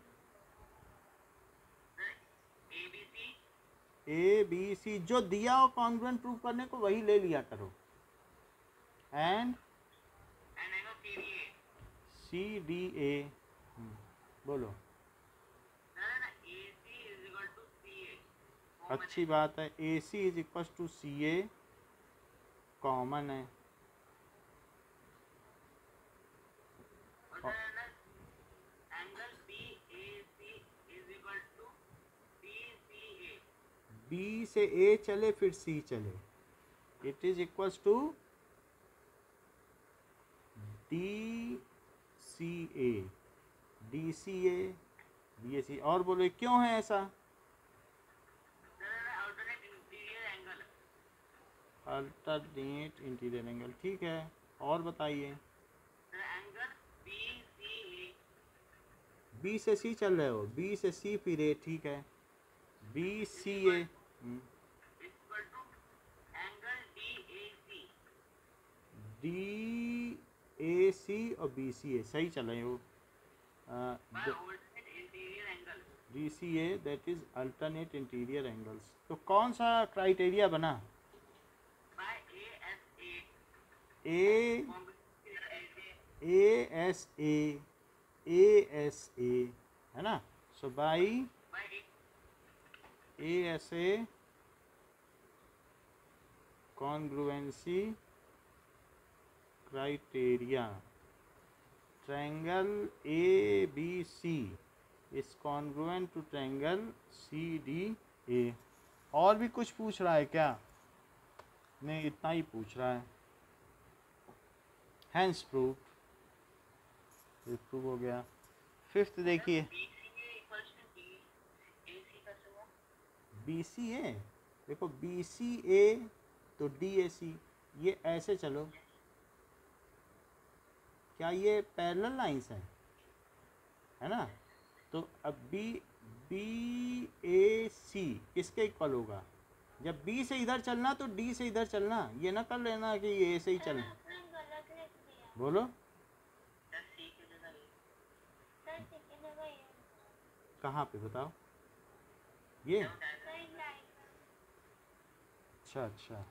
ए बी सी? जो दिया हो कॉन्ग्रुएंट प्रूव करने को वही ले लिया करो। एंड सी डी ए, बोलो। अच्छी बात है, A C is equal to C A, common है। बी से ए चले फिर सी चले, it is equal to D C A, D C A, D A C. और बोलो क्यों है ऐसा? अल्टरनेट इंटीरियर एंगल, ठीक है। और बताइए। बी से सी चल रहे हो, बी से सी फिर ए, ठीक है, B C A. D A C और बी सी ए सही चल रहे हो। D C A that is alternate interior angles. तो कौन सा क्राइटेरिया बना? ए एस ए है ना। So by A S A congruency criteria, triangle A B C is congruent to triangle C D A. और भी कुछ पूछ रहा है क्या? नहीं, इतना ही पूछ रहा है। हैंस प्रूव, प्रूव हो गया। फिफ्थ देखिए, बी सी ए, देखो बी सी ए तो डी ए सी, ये ऐसे चलो, क्या ये पैरेलल लाइंस हैं, है ना। तो अब बी ए सी किसके इक्वल होगा? जब बी से इधर चलना तो डी से इधर चलना, ये ना कर लेना कि ए से ही चलना। बोलो। कहाँ पे बताओ? ये सर लाइन अच्छा अच्छा,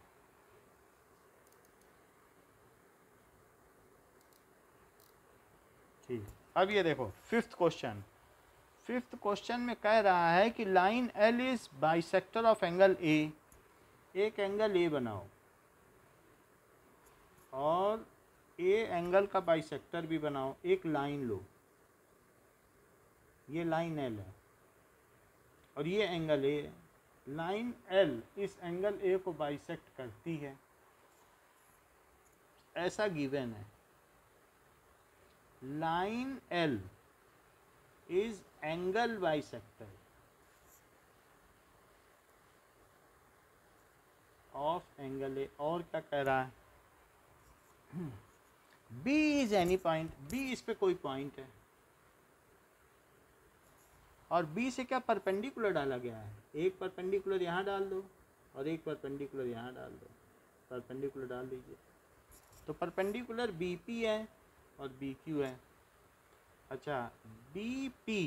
ठीक। अब ये देखो फिफ्थ क्वेश्चन। फिफ्थ क्वेश्चन में कह रहा है कि line L is bisector of angle A. एक एंगल ए बनाओ और ए एंगल का बाइसेक्टर भी बनाओ। एक लाइन लो, ये लाइन एल है और ये एंगल ए है। लाइन एल इस एंगल ए को बाइसेक्ट करती है, ऐसा गिवन है। Line L is angle bisector of angle A. और क्या कह रहा है? B is any point, B इस पे कोई पॉइंट है और बी से क्या परपेंडिकुलर डाला गया है। एक परपेंडिकुलर यहाँ डाल दो और एक परपेंडिकुलर यहाँ डाल दो, परपेंडिकुलर डाल दीजिए। तो परपेंडिकुलर बी पी है और बी क्यू है। अच्छा, B P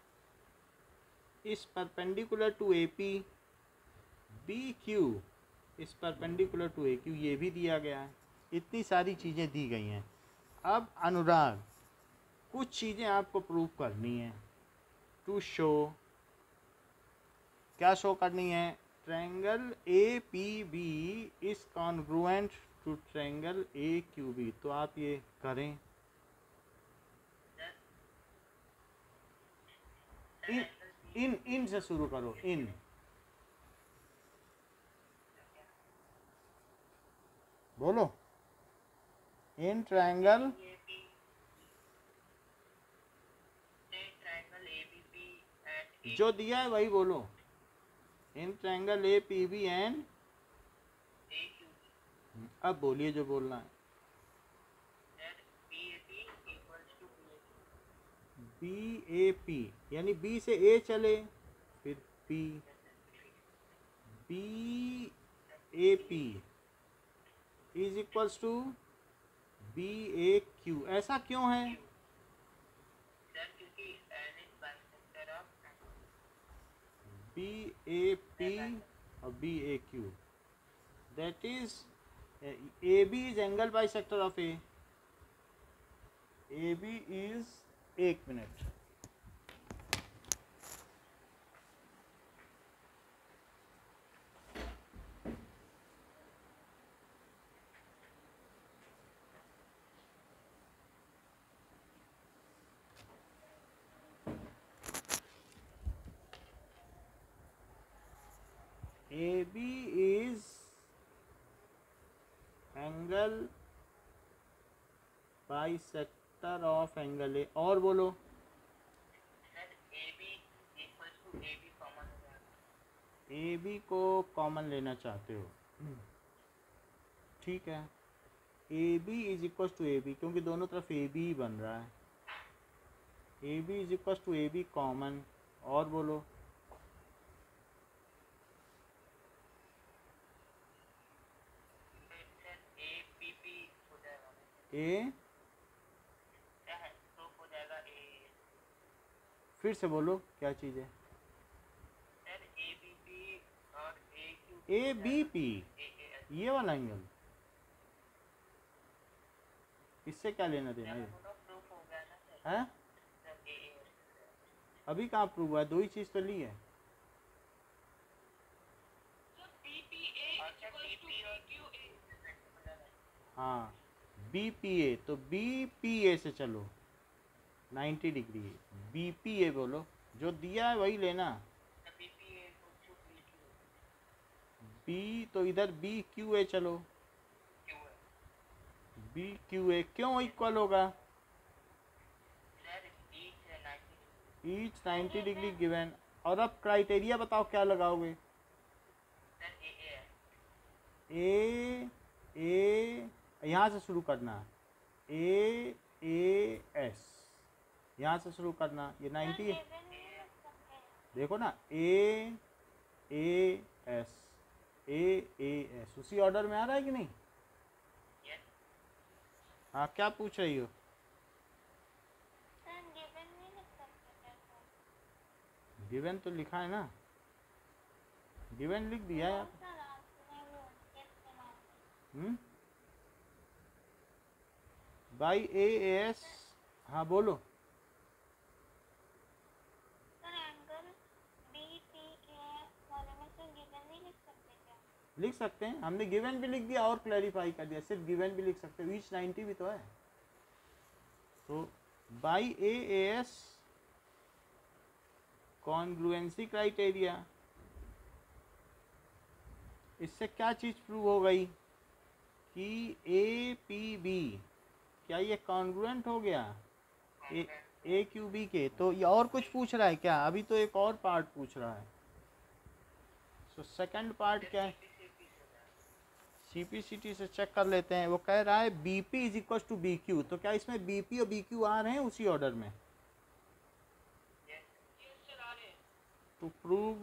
is perpendicular to A P, B Q is perpendicular to A Q, ये भी दिया गया है। इतनी सारी चीज़ें दी गई हैं। अब अनुराग कुछ चीज़ें आपको प्रूव करनी है। टू शो, क्या शो करनी है? Triangle A P B is congruent to triangle A Q B. तो आप ये करें। इन से शुरू करो। इन बोलो। इन ट्रायंगल जो दिया है वही बोलो। In triangle A P B and, अब बोलिए जो बोलना है। बी ए पी यानी बी से ए चले, फिर P, B A P is equals to B A Q. ऐसा क्यों है? बी ए पी और B A Q, that is A B is angle bisector of A. A B is, एक minute, A B is angle bisector of angle A. और बोलो। ए बी को कॉमन लेना चाहते हो, ठीक है। A B is equal to A B, क्योंकि दोनों तरफ ए बी ही बन रहा है। A B is equal to A B common. और बोलो। ए, फिर से बोलो क्या चीज़ है? ए बी पी, ये वाला एंगल, इससे क्या लेना देना है? अभी कहाँ प्रूव हुआ है? दो ही चीज़ तो ली है। हाँ, बी पी ए, तो बी पी ए से चलो 90 डिग्री। बी पी ए बोलो, जो दिया है वही लेना। बी तो इधर बी क्यू ए चलो, बी क्यू ए क्यों इक्वल होगा? Each 90 degree given. और अब क्राइटेरिया बताओ क्या लगाओगे? ए यहाँ से शुरू करना, ए एस यहाँ से शुरू करना। ये 90 देखो ना, ए एस, ए एस उसी ऑर्डर में आ रहा है कि नहीं? हाँ, क्या पूछ रही हो? गिवन तो लिखा है ना, गिवन लिख दिया है आप। सर आपने वो इस्तेमाल बाई ए एस, हाँ बोलो। सर एंगल BPAS वाले में से गिवन नहीं लिख सकते क्या? लिख सकते हैं, हमने गिवन भी लिख दिया और क्लैरिफाई कर दिया, सिर्फ गिवन भी लिख सकते हो, ईच 90 भी तो है। तो by A S congruency criteria, इससे क्या चीज़ प्रूव हो गई कि ए पी बी, क्या ये कॉन्ग्रुएंट हो गया ए क्यू बी के। तो ये और कुछ पूछ रहा है क्या? अभी तो एक और पार्ट पूछ रहा है। सो सेकंड पार्ट क्या है? CPCT से चेक कर लेते हैं। वो कह रहा है BP is equal to BQ, तो क्या इसमें BP और BQ आ रहे हैं उसी ऑर्डर में? To prove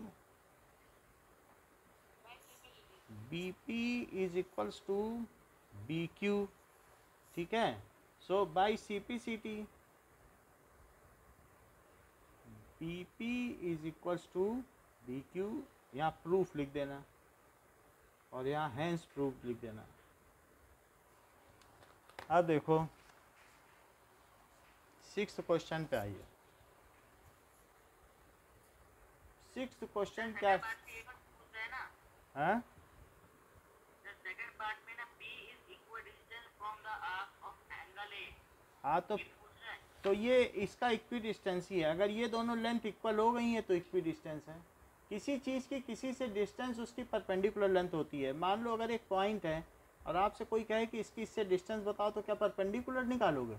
BP is equals to BQ, ठीक है। So by CPCT BP is equals to BQ, यहाँ प्रूफ लिख देना और यहाँ हैंस प्रूफ लिख देना। अब देखो 6th क्वेश्चन पे आइए। 6th क्वेश्चन क्या है? हाँ हाँ, तो ये इसका इक्वी डिस्टेंस ही है। अगर ये दोनों लेंथ इक्वल हो गई है तो इक्वी डिस्टेंस है। किसी चीज़ की किसी से डिस्टेंस उसकी परपेंडिकुलर लेंथ होती है। मान लो अगर एक पॉइंट है और आपसे कोई कहे कि इसकी इससे डिस्टेंस बताओ, तो क्या परपेंडिकुलर निकालोगे?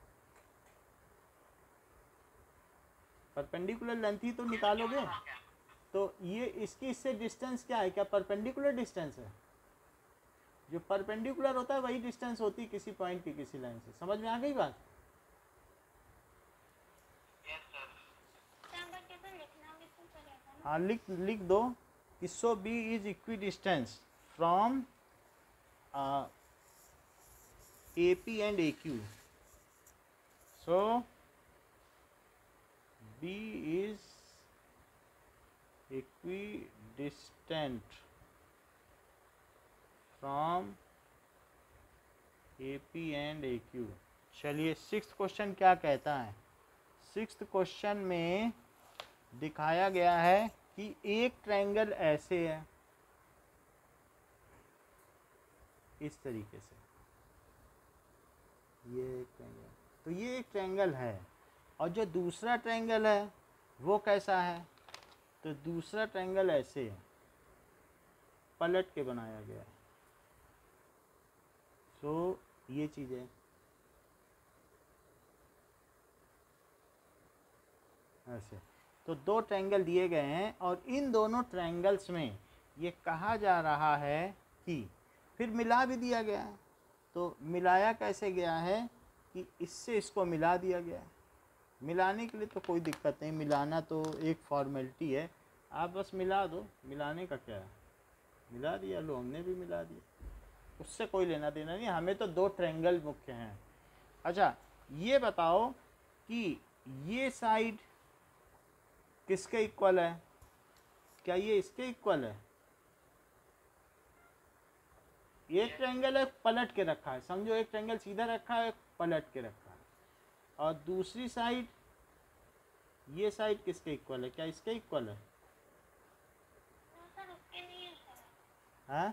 परपेंडिकुलर लेंथ ही तो निकालोगे। तो ये इसकी इससे डिस्टेंस क्या है? क्या परपेंडिकुलर डिस्टेंस है? जो परपेंडिकुलर होता है वही डिस्टेंस होती है किसी पॉइंट की किसी लाइन से। समझ में आ गई बात? हाँ, लिख दो कि so B is equidistant from AP and AQ। सो B is equidistant from AP and AQ। चलिए 6th क्वेश्चन क्या कहता है? 6th क्वेश्चन में दिखाया गया है कि एक ट्रायंगल ऐसे है, इस तरीके से, ये एक ट्रायंगल, तो ये एक ट्रायंगल है। और जो दूसरा ट्रायंगल है वो कैसा है? तो दूसरा ट्रायंगल ऐसे है, पलट के बनाया गया है। सो ये चीज़ है ऐसे। तो दो ट्रायंगल दिए गए हैं और इन दोनों ट्रायंगल्स में ये कहा जा रहा है कि, फिर मिला भी दिया गया है। तो मिलाया कैसे गया है कि इससे इसको मिला दिया गया है। मिलाने के लिए तो कोई दिक्कत नहीं, मिलाना तो एक फॉर्मेलिटी है, आप बस मिला दो। मिलाने का क्या है, मिला दिया, लो हमने भी मिला दिया, उससे कोई लेना देना नहीं। हमें तो दो ट्रायंगल मुख्य हैं। अच्छा ये बताओ कि ये साइड किसके इक्वल है? क्या ये इसके इक्वल है? एक ट्रायंगल है पलट के रखा है, समझो एक ट्रायंगल सीधा रखा है, पलट के रखा है। और दूसरी साइड, ये साइड किसके इक्वल है? क्या इसके इक्वल है? हाँ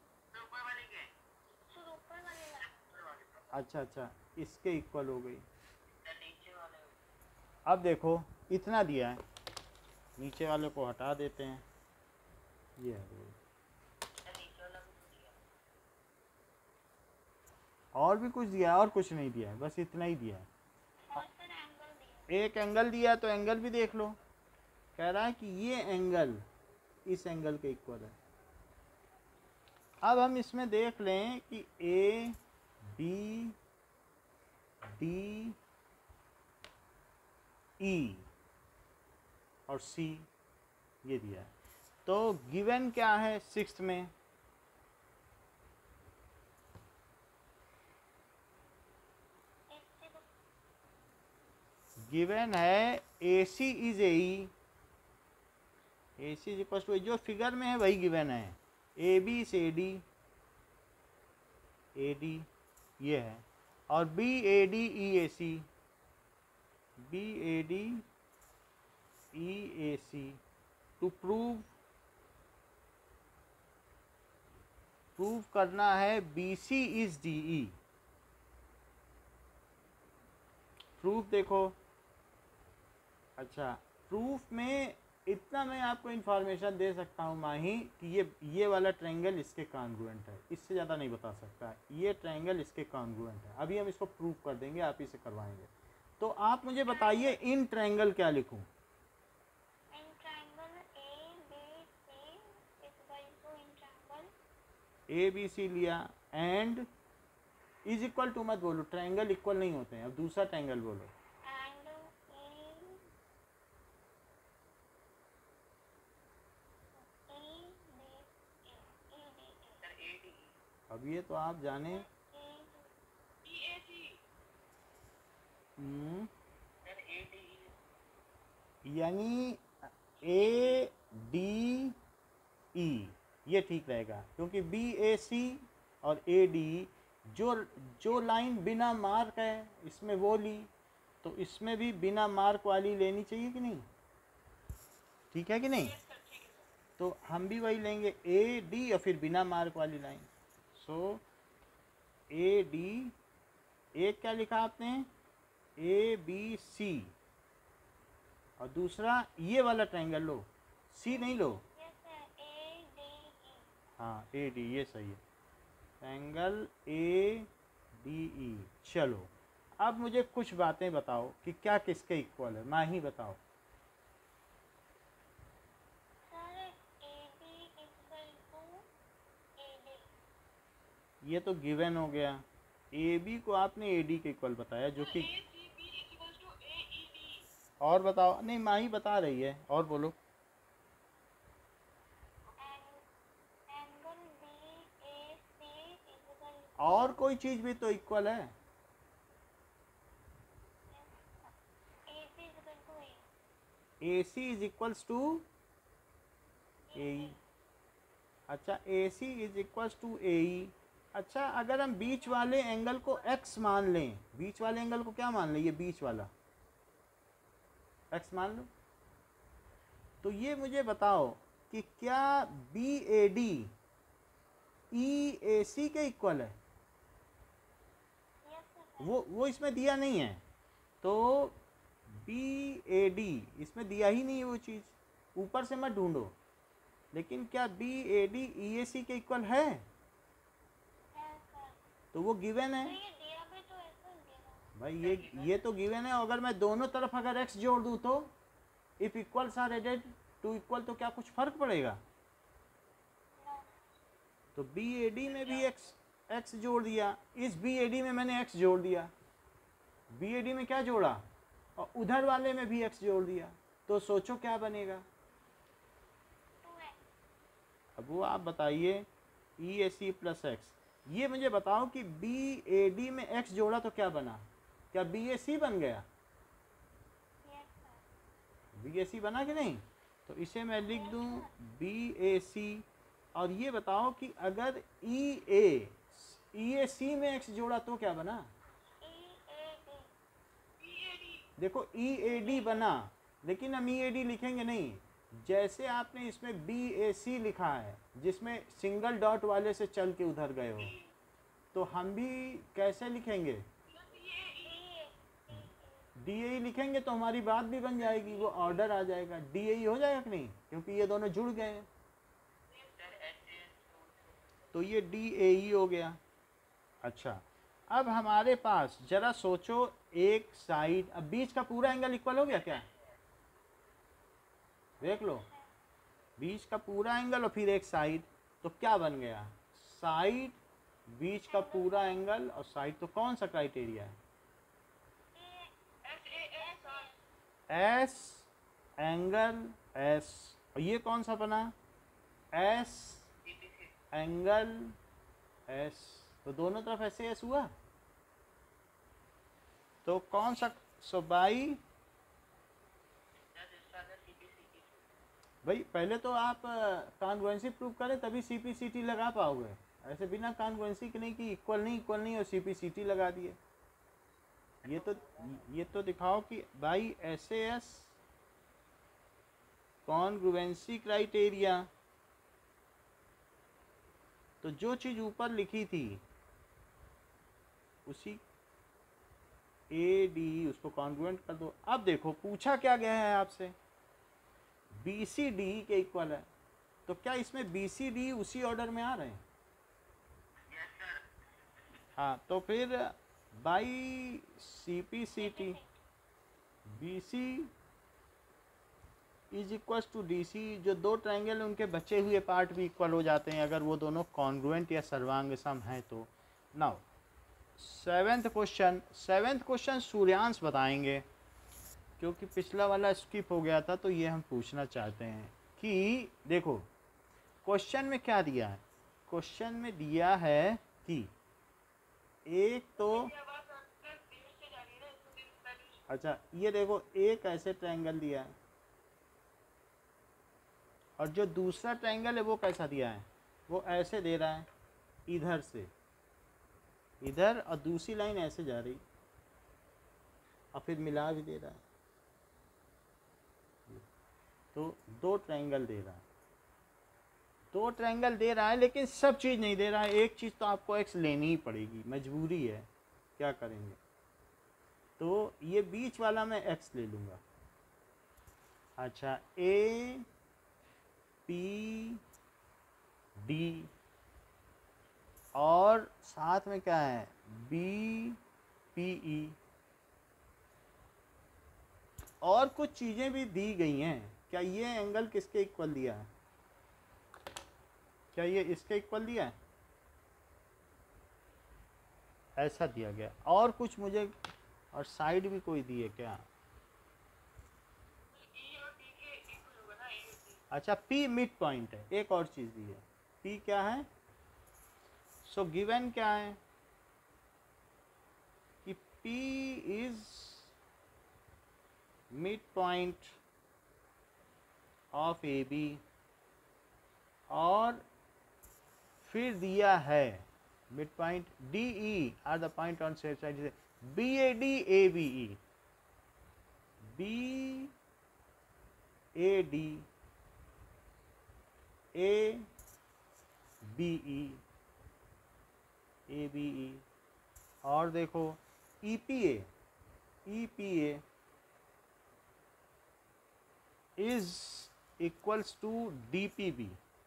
अच्छा, इसके इक्वल हो गई। अब देखो इतना दिया है, नीचे वाले को हटा देते हैं, ये है। और भी कुछ दिया है? और कुछ नहीं दिया है, बस इतना ही दिया है। एक एंगल दिया तो एंगल भी देख लो। कह रहा है कि ये एंगल इस एंगल के इक्वल है। अब हम इसमें देख लें कि A B D E और C ये दिया है। तो गिवन क्या है 6th में? गिवन है AC is AE A C is equal to जो फिगर में है वही गिवन है, ए बी से डी, ए डी ये है, और B A D E A C, B A D E A C. To prove करना है B C is D E. Proof देखो, अच्छा प्रूफ में इतना मैं आपको इन्फॉर्मेशन दे सकता हूँ माही कि ये वाला ट्रायंगल इसके कॉन्ग्रुएंट है, इससे ज़्यादा नहीं बता सकता। ये ट्रायंगल इसके कॉन्ग्रुएंट है, अभी हम इसको प्रूव कर देंगे, आप इसे करवाएंगे। तो आप मुझे बताइए इन ट्रायंगल क्या लिखूँ? ए बी सी लिया, एंड इज इक्वल टू मत बोलो, ट्रायंगल इक्वल नहीं होते हैं। अब दूसरा ट्रायंगल बोलो। अब ये तो आप जाने, यानी ए डी ई, ये ठीक रहेगा, क्योंकि बी ए सी और ए डी जो लाइन बिना मार्क है इसमें वो ली, तो इसमें भी बिना मार्क वाली लेनी चाहिए कि नहीं? ठीक है कि नहीं? तो हम भी वही लेंगे, ए डी और फिर बिना मार्क वाली लाइन। सो ए डी, एक क्या लिखा आपने, ए बी सी, और दूसरा ये वाला ट्रायंगल लो, सी नहीं लो। हाँ ए डी, ये सही है, ट्रायंगल ए डी ई। चलो अब मुझे कुछ बातें बताओ कि क्या किसके इक्वल है, माँ ही बताओ। ये तो गिवन हो गया, ए बी को आपने ए डी के इक्वल बताया, जो कि और बताओ, नहीं माँ ही बता रही है, और बोलो। और कोई चीज भी तो इक्वल है। A C is equals to A. अच्छा A C is equals to A E. अच्छा अगर हम बीच वाले एंगल को x मान लें, बीच वाले एंगल को क्या मान लें, ये बीच वाला x मान लो, तो ये मुझे बताओ कि क्या B A D E A सी के इक्वल है? वो इसमें दिया नहीं है, तो बी ए डी इसमें दिया ही नहीं है वो चीज़, ऊपर से मत ढूंढो। लेकिन क्या B A D E A सी के इक्वल है? तो वो गिवन है भाई, ये तो गिवन है। अगर मैं दोनों तरफ अगर x जोड़ दूँ तो if equals are added to equal, तो क्या कुछ फर्क पड़ेगा? तो बी ए डी में भी x जोड़ दिया, इस बी ए डी में मैंने x जोड़ दिया, बी ए डी में क्या जोड़ा, और उधर वाले में भी x जोड़ दिया, तो सोचो क्या बनेगा? अब वो आप बताइए, ई ए सी प्लस एक्स। ये मुझे बताओ कि बी ए डी में x जोड़ा तो क्या बना? क्या बी ए सी बन गया? बी ए सी बना कि नहीं? तो इसे मैं लिख दूं बी ए सी, और ये बताओ कि अगर ई ए सी में x जोड़ा तो क्या बना? देखो ई ए डी बना, लेकिन हम ई ए डी लिखेंगे नहीं, जैसे आपने इसमें बी ए सी लिखा है जिसमें सिंगल डॉट वाले से चल के उधर गए हो, तो हम भी कैसे लिखेंगे? डी ए लिखेंगे तो हमारी बात भी बन जाएगी, वो ऑर्डर आ जाएगा, डी ए हो जाएगा कि नहीं, क्योंकि ये दोनों जुड़ गए हैं। तो ये डी ए हो गया। अच्छा अब हमारे पास जरा सोचो, एक साइड, अब बीच का पूरा एंगल इक्वल हो गया क्या? देख लो, बीच का पूरा एंगल और फिर एक साइड, तो क्या बन गया? साइड, बीच का पूरा एंगल और साइड, तो कौन सा क्राइटेरिया है? एस एंगल एस, और ये कौन सा बना? एस एंगल एस, तो दोनों तरफ ऐसे एस हुआ, तो कौन सा? सो बाई भाई पहले तो आप कॉन्ग्रुएंसी प्रूव करें तभी CP/CT लगा पाओगे। ऐसे बिना कॉन्ग्रुएंसी के नहीं कि इक्वल नहीं और CP/CT लगा दिए। ये तो दिखाओ कि बाई SAS कॉन्ग्रुएंसी क्राइटेरिया, तो जो चीज़ ऊपर लिखी थी उसी AD उसको कॉन्ग्रुएंट कर दो। अब देखो पूछा क्या गया है आपसे, BCD के इक्वल है, तो क्या इसमें BCD उसी ऑर्डर में आ रहे हैं? हाँ, तो फिर by CP/CT BC is equal to DC, जो दो ट्रायंगल उनके बचे हुए पार्ट भी इक्वल हो जाते हैं अगर वो दोनों कॉन्ग्रुएंट या सर्वांग सम हैं तो। नाउ सेवेंथ क्वेश्चन सूर्यांश बताएंगे, क्योंकि पिछला वाला स्किप हो गया था तो ये हम पूछना चाहते हैं कि देखो क्वेश्चन में क्या दिया है। क्वेश्चन में दिया है कि एक तो अच्छा ये देखो एक ऐसे ट्रायंगल दिया है और जो दूसरा ट्रायंगल है वो कैसा दिया है, वो ऐसे दे रहा है इधर से इधर और दूसरी लाइन ऐसे जा रही और फिर मिला भी दे रहा है, तो दो ट्रायंगल दे रहा है लेकिन सब चीज़ नहीं दे रहा है। एक चीज़ तो आपको एक्स लेनी ही पड़ेगी, मजबूरी है, क्या करेंगे। तो ये बीच वाला मैं एक्स ले लूँगा। अच्छा APD और साथ में क्या है BPE और कुछ चीज़ें भी दी गई हैं। क्या ये एंगल किसके इक्वल दिया है, क्या ये इसके इक्वल दिया है, ऐसा दिया गया। और कुछ मुझे और साइड भी कोई दी है क्या, अच्छा P मिड पॉइंट है। एक और चीज़ दी है P क्या है, सो गिवन क्या है कि P is mid point of AB और फिर दिया है mid point DE are the point on set side BAD ABE BAD ABE और देखो EPA is equals to DPB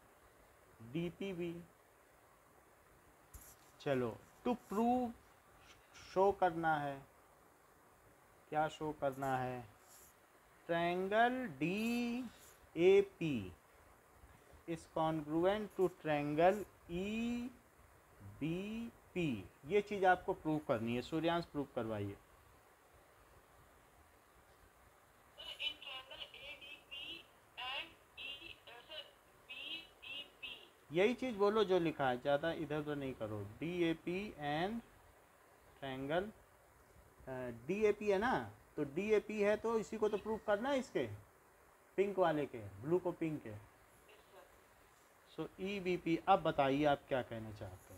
चलो टू प्रूव शो करना है, क्या शो करना है, triangle DAP is congruent to triangle EBP। ये चीज़ आपको प्रूव करनी है। सूर्यांश प्रूव करवाइए। यही चीज़ बोलो जो लिखा है, ज़्यादा इधर उधर नहीं करो। DAP एंड ट्रायंगल DAP है ना, तो DAP है तो इसी को तो प्रूव करना है, इसके पिंक वाले के, ब्लू को पिंक के। सो EBP। अब बताइए आप क्या कहना चाहते हैं।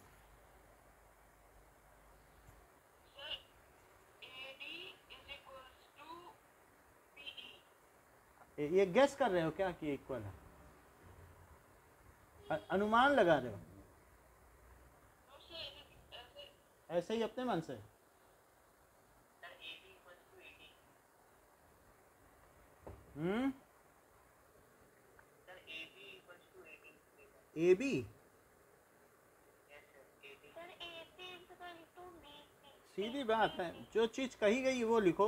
ये गेस कर रहे हो क्या कि इक्वल है, अनुमान लगा रहे हो ऐसे ही अपने मन से। AB सीधी बात है, जो चीज़ कही गई वो लिखो,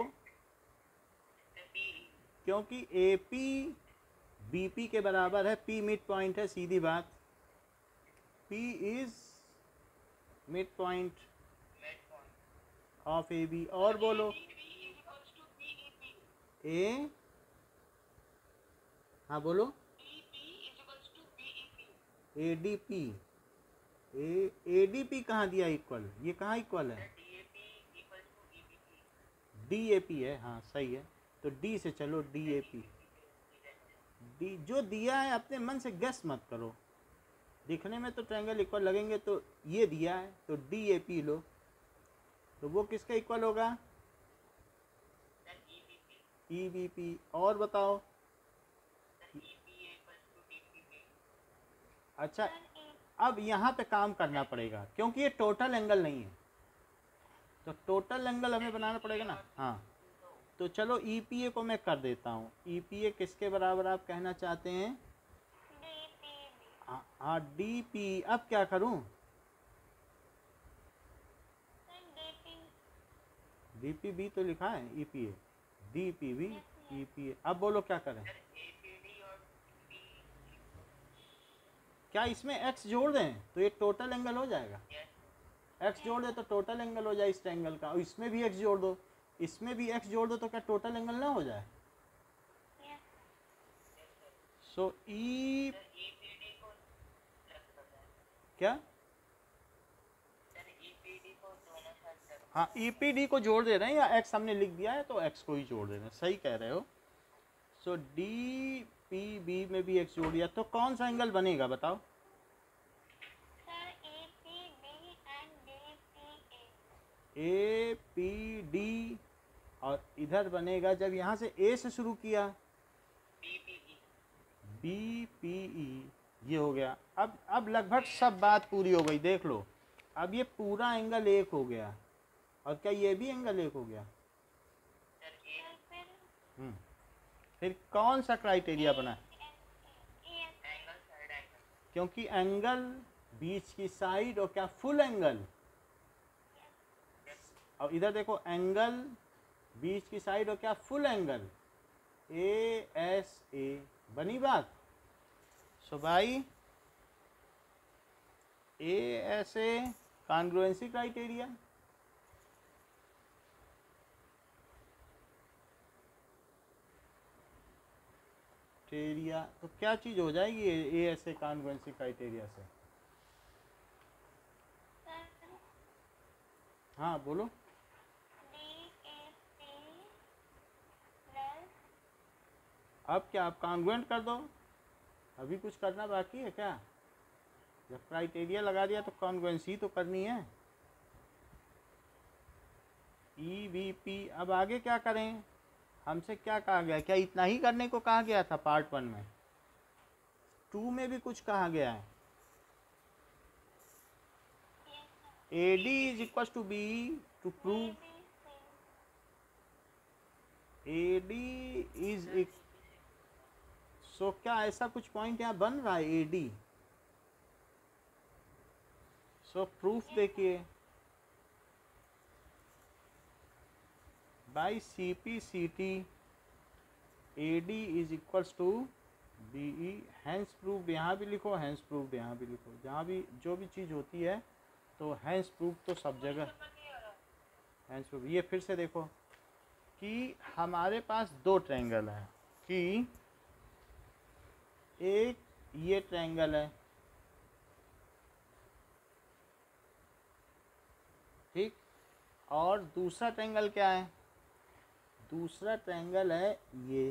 क्योंकि AP BP के बराबर है, P मिड पॉइंट है, सीधी बात। P is mid point of AB। और बोलो A, हाँ बोलो ADP ADP कहाँ दिया इक्वल, ये कहाँ इक्वल है, DAP है, हाँ सही है। तो D से चलो DAP डी जो दिया है अपने मन से गेस मत करो, दिखने में तो ट्रायंगल इक्वल लगेंगे, तो ये दिया है तो डी ए पी लो, तो वो किसका इक्वल होगा? E B P. और बताओ। अच्छा, सर ए अब यहाँ पे काम करना पड़ेगा क्योंकि ये टोटल एंगल नहीं है, तो टोटल एंगल हमें बनाना पड़ेगा ना। हाँ, तो चलो ई पी ए को मैं कर देता हूँ। ई पी ए किसके बराबर आप कहना चाहते हैं? D P B. हाँ डी पी। अब क्या करूँ? Sir D P. D P B तो लिखा है, E P A, D P B E P A. अब बोलो क्या करें? क्या इसमें एक्स जोड़ दें तो ये टोटल एंगल हो जाएगा? एक्स जोड़ दे तो टोटल एंगल हो जाए इस ट्रायंगल का, और इसमें भी एक्स जोड़ दो, इसमें भी एक्स जोड़ दो, तो क्या टोटल एंगल ना हो जाए? सो ई क्या? हाँ ई पी डी को जोड़ दे रहे हैं, या एक्स हमने लिख दिया है तो एक्स को ही जोड़ दे रहे हैं, सही कह रहे हो। सो डी पी बी में भी एक्स जोड़ दिया तो कौन सा एंगल बनेगा बताओ? Sir A P D and D P A. A P D, और इधर बनेगा जब यहाँ से ए से शुरू किया बी पी ई, ये हो गया। अब लगभग सब बात पूरी हो गई, देख लो। अब ये पूरा एंगल एक हो गया, और क्या ये भी एंगल एक हो गया? सर फिर कौन सा क्राइटेरिया बना? क्योंकि एंगल बीच की साइड और क्या फुल एंगल, और इधर देखो एंगल बीच की साइड और क्या full angle, A S A. बनी बात? सो भाई A S A congruency criteria. Criteria तो क्या चीज़ हो जाएगी A S A congruency criteria से? सर हाँ बोलो। D A P plus. अब क्या आप कॉन्ग्रुएंट कर दो, अभी कुछ करना बाकी है क्या? जब क्राइटेरिया लगा दिया तो कॉन्ग्रुएंसी तो करनी है। E V P. अब आगे क्या करें? हमसे क्या कहा गया? क्या इतना ही करने को कहा गया था पार्ट 1 में? 2 में भी कुछ कहा गया है। A D is equal to B to prove A D is. So क्या ऐसा कुछ पॉइंट यहाँ बन रहा है ए डी? सो प्रूफ देखिए, by C P C T A D is equals to B E. Hence proof यहाँ भी लिखो, हैंस प्रूफ यहाँ भी लिखो, जहाँ भी जो भी चीज़ होती है तो हैंस प्रूफ तो सब जगह हैंस प्रूफ। ये फिर से देखो कि हमारे पास दो ट्रायंगल हैं, कि एक ये ट्रायंगल है, ठीक, और दूसरा ट्रायंगल क्या है? दूसरा ट्रायंगल है ये,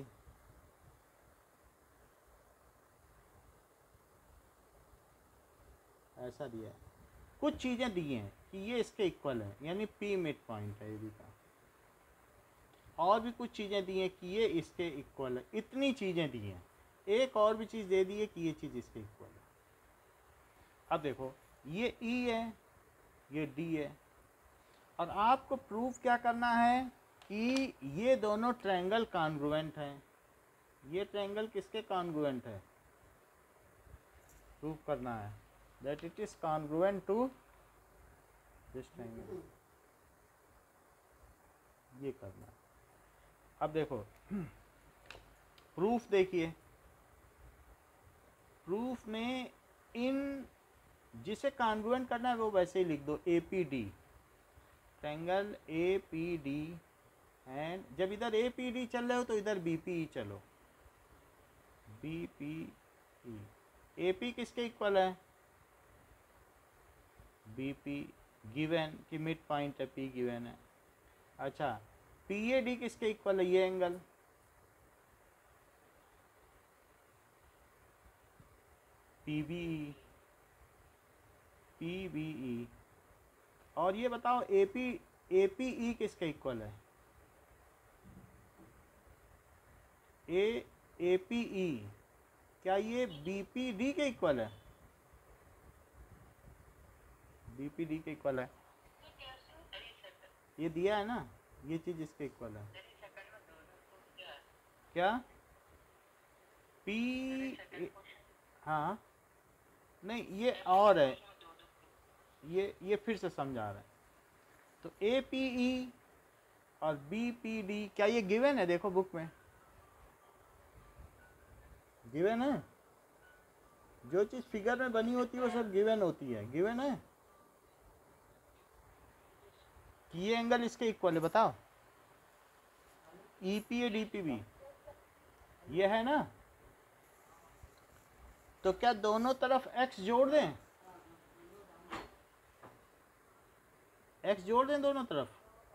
ऐसा दिया है। कुछ चीज़ें दी हैं कि ये इसके इक्वल है, यानी पी मिड पॉइंट है ये भी का, और भी कुछ चीज़ें दी हैं कि ये इसके इक्वल है। इतनी चीज़ें दी हैं, एक और भी चीज़ दे दी है कि ये चीज़ इसके इक्वल है। अब देखो ये ई है, ये डी है, और आपको प्रूफ क्या करना है कि ये दोनों ट्रायंगल कॉन्ग्रुएंट हैं। ये ट्रायंगल किसके कॉन्ग्रुएंट है? प्रूफ करना है that it is congruent to this triangle, ये करना है। अब देखो प्रूफ देखिए, प्रूफ में इन जिसे कॉन्ग्रुएंट करना है वो वैसे ही लिख दो, A P D, triangle A P D, and जब इधर ए पी डी चल रहे हो तो इधर बी पी ई चलो, B P E. A P किसके इक्वल है? बी पी गिवन कि मिड पॉइंट है, पी गिवन है। अच्छा पी ए डी किसके इक्वल है? ये एंगल PBE, PBE। और ये बताओ APE किसके इक्वल है? APE क्या ये BPD के इक्वल है? BPD के इक्वल है, ये दिया है ना, ये चीज इसके इक्वल है। क्या P? हाँ नहीं, ये और है, ये फिर से समझा रहे हैं। तो APE और BPD क्या ये गिवन है? देखो बुक में गिवन है, जो चीज फिगर में बनी होती है वो सब गिवन होती है। गिवन है कि ये एंगल इसके इक्वल है, बताओ। EPA DPB ये है ना, तो क्या दोनों तरफ x जोड़ दें? x जोड़ दें दोनों तरफ।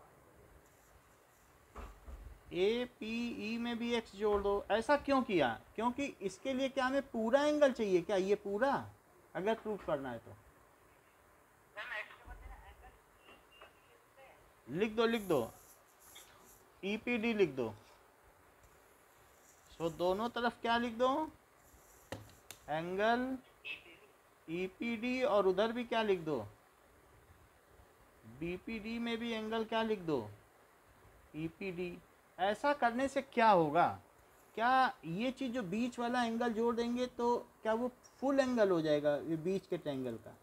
APE में भी x जोड़ दो। ऐसा क्यों किया? क्योंकि इसके लिए क्या हमें पूरा एंगल चाहिए? क्या ये पूरा अगर प्रूफ करना है तो लिख दो EPD लिख दो। सो दोनों तरफ क्या लिख दो? एंगल EPD, और उधर भी क्या लिख दो? BPD में भी एंगल क्या लिख दो? EPD। ऐसा करने से क्या होगा? क्या ये चीज जो बीच वाला एंगल जोड़ देंगे तो क्या वो फुल एंगल हो जाएगा ये बीच के ट्रायंगल का?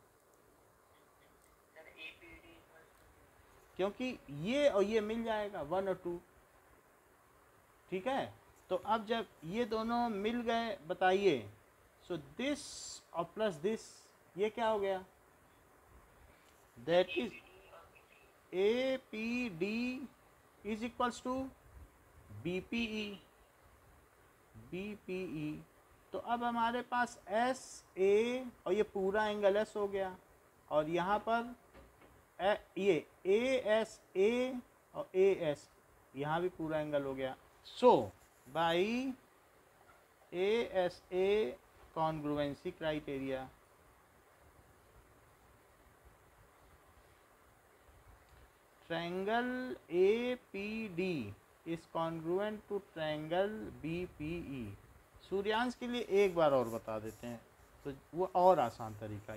क्योंकि ये और ये मिल जाएगा 1 और 2, ठीक है। तो अब जब ये दोनों मिल गए, बताइए, सो दिस और प्लस दिस, ये क्या हो गया? That is APD is equals to BPE। तो अब हमारे पास SA और ये पूरा एंगल S हो गया, और यहाँ पर ये ASA और AS, यहाँ भी पूरा एंगल हो गया। So by ASA congruency criteria, triangle APD is congruent to triangle BPE। Suryansh के लिए एक बार और बता देते हैं तो वो और आसान तरीका।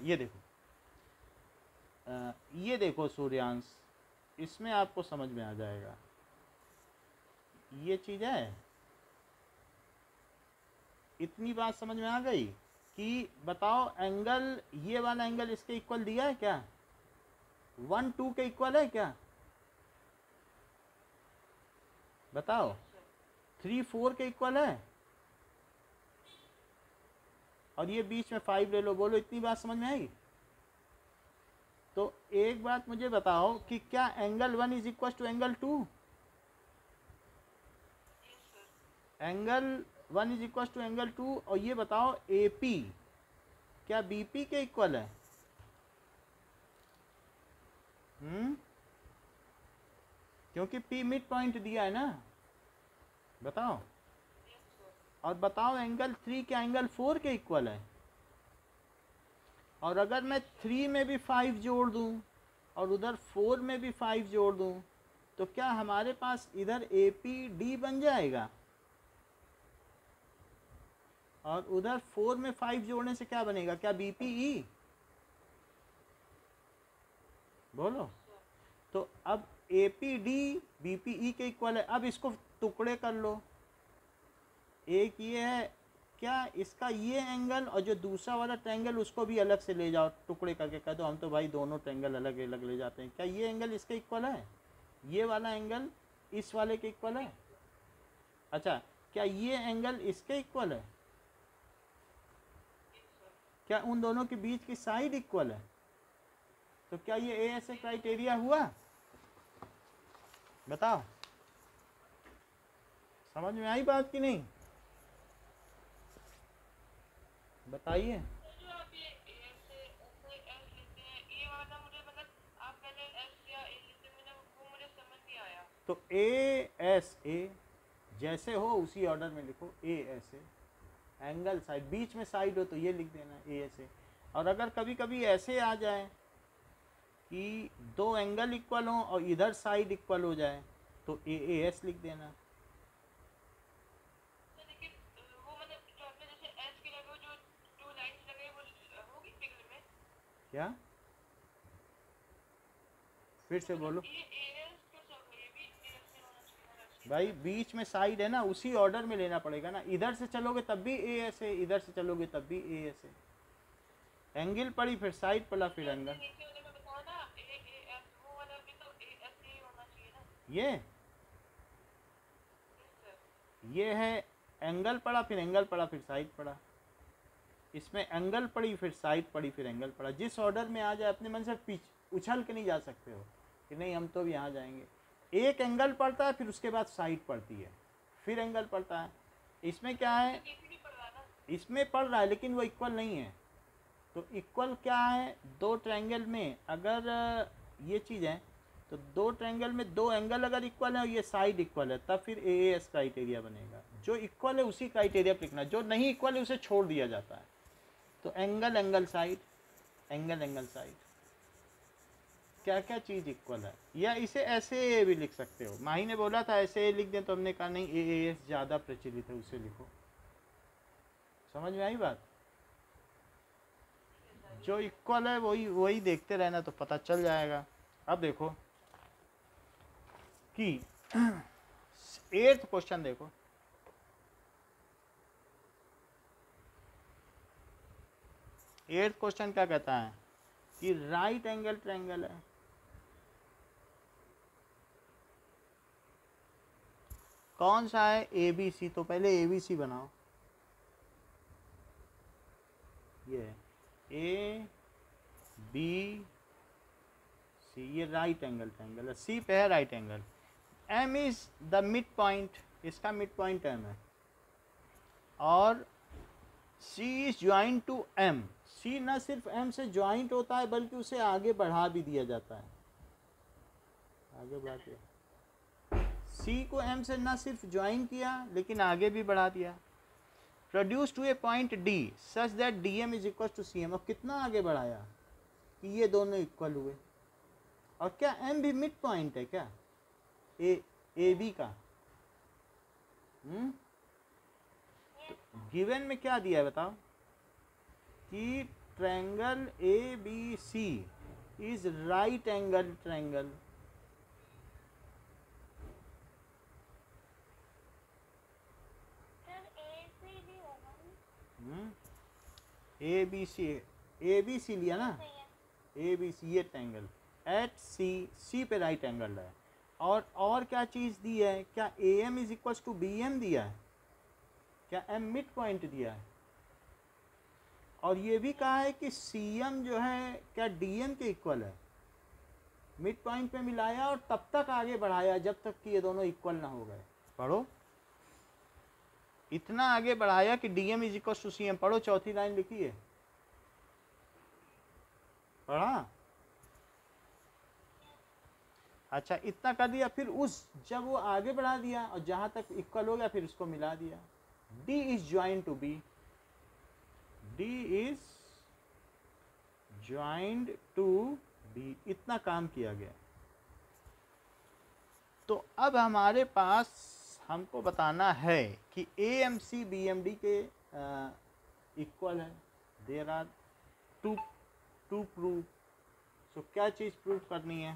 ये देखो सूर्यांश, इसमें आपको समझ में आ जाएगा। ये चीज़ है, इतनी बात समझ में आ गई कि बताओ एंगल, ये वाला एंगल इसके इक्वल दिया है क्या? 1 2 के इक्वल है क्या? बताओ। 3 4 के इक्वल है, और ये बीच में 5 ले लो। बोलो इतनी बात समझ में आई? तो एक बात मुझे बताओ कि क्या angle 1 is equal to angle 2? Angle 1 is equal to angle 2। और ये बताओ AP क्या BP के इक्वल है? क्योंकि P मिड पॉइंट दिया है ना, बताओ। और बताओ एंगल 3 क्या एंगल 4 के इक्वल है? और अगर मैं 3 में भी 5 जोड़ दूं और उधर 4 में भी 5 जोड़ दूं तो क्या हमारे पास इधर APD बन जाएगा? और उधर 4 में 5 जोड़ने से क्या बनेगा? क्या BPE? बोलो। तो अब APD BPE के इक्वल है। अब इसको टुकड़े कर लो। एक ये है, क्या इसका ये एंगल और जो दूसरा वाला ट्रायंगल उसको भी अलग से ले जाओ, टुकड़े करके कह दो हम तो भाई दोनों ट्रायंगल अलग अलग ले जाते हैं। क्या ये एंगल इसके इक्वल है? ये वाला एंगल इस वाले के इक्वल है? अच्छा, क्या ये एंगल इसके इक्वल है? क्या उन दोनों के बीच की साइड इक्वल है? तो क्या ये ASA क्राइटेरिया हुआ? बताओ, समझ में आई बात कि नहीं? बताइए। तो ASA जैसे हो उसी ऑर्डर में लिखो। ASA एंगल साइड, बीच में साइड हो तो ये लिख देना ए एस ए। और अगर कभी कभी ऐसे आ जाए कि दो एंगल इक्वल हो और इधर साइड इक्वल हो जाए तो ए एस लिख देना। तो लेकिन वो मतलब जो आपने जैसे एस के लगे जो टू लाइंस लगे वो होगी फिगर में क्या, फिर से बोलो ये एएस कैसे होगा, ये भी एएस में होना चाहिए ना वैसे। भाई, बीच में साइड है ना, उसी ऑर्डर में लेना पड़ेगा ना। इधर से चलोगे तब भी ए एस है, इधर से चलोगे तब भी ए एस है। एंगल पड़ी फिर साइड पड़ा फिर एंगल। नीचे वाले में बताओ ना ए एस, वो वाला भी तो एएस ही होना चाहिए ना। ये है एंगल पड़ा फिर एंगल पड़ा फिर साइड पड़ा। इसमें एंगल पड़ी फिर साइड पड़ी फिर एंगल पड़ा। जिस ऑर्डर में आ जाए अपने मन से पीछे उछल के नहीं जा सकते हो कि नहीं हम तो भी यहाँ जाएंगे। एक एंगल पड़ता है फिर उसके बाद साइड पड़ती है फिर एंगल पड़ता है। इसमें क्या है, इसमें पड़ रहा है लेकिन वो इक्वल नहीं है। तो इक्वल क्या है, दो ट्रायंगल में अगर ये चीज़ है तो दो ट्रायंगल में दो एंगल अगर इक्वल है और ये साइड इक्वल है तब फिर ए एस क्राइटेरिया बनेगा। जो इक्वल है उसी क्राइटेरिया पर लिखना, जो नहीं इक्वल है उसे छोड़ दिया जाता है। तो angle angle side, angle angle side, क्या क्या चीज़ इक्वल है। या इसे ऐसे भी लिख सकते हो, माही ने बोला था ऐसे लिख दें तो हमने कहा नहीं ए एस ज़्यादा प्रचलित है उसे लिखो। समझ में आई बात। जो इक्वल है वही वही देखते रहना तो पता चल जाएगा। अब देखो कि 8th क्वेश्चन देखो, एट्थ क्वेश्चन क्या कहता है कि राइट एंगल ट्रायंगल है, कौन सा है, ए बी सी। तो पहले ए बी सी बनाओ, ये ए बी सी, ये राइट एंगल ट्रायंगल है। सी पे है right angle. M is the mid point, इसका मिड पॉइंट एम है। और C is joint to M. C न सिर्फ एम से ज्वाइंट होता है बल्कि उसे आगे बढ़ा भी दिया जाता है। आगे बढ़ा दिया, सी को एम से न सिर्फ ज्वाइन किया लेकिन आगे भी बढ़ा दिया। Produce to a point D such that D M is equal to C M. और कितना आगे बढ़ाया कि ये दोनों इक्वल हुए। और क्या एम भी मिड पॉइंट है क्या ए बी का। गिवन में क्या दिया है बताओ कि triangle A B C is right angle triangle. A B C लिया ना, ए बी सी ये ट्रायंगल एट सी, सी पे राइट एंगल है। और क्या चीज़ दी है, क्या A M is equal to B M दिया है, क्या एम मिड पॉइंट दिया है। और ये भी कहा है कि सी एम जो है क्या डी एम के इक्वल है। मिड पॉइंट पे मिलाया और तब तक आगे बढ़ाया जब तक कि ये दोनों इक्वल ना हो गए। पढ़ो, इतना आगे बढ़ाया कि D M is equal to C M. पढ़ो, चौथी लाइन लिखी है, पढ़ा। अच्छा, इतना कर दिया, फिर उस जब वो आगे बढ़ा दिया और जहां तक इक्वल हो गया फिर उसको मिला दिया। D is joint to B, D is joint to B, इतना काम किया गया। तो अब हमारे पास हमको बताना है कि A M C B M D के इक्वल है। There are to prove. So क्या चीज़ प्रूव करनी है,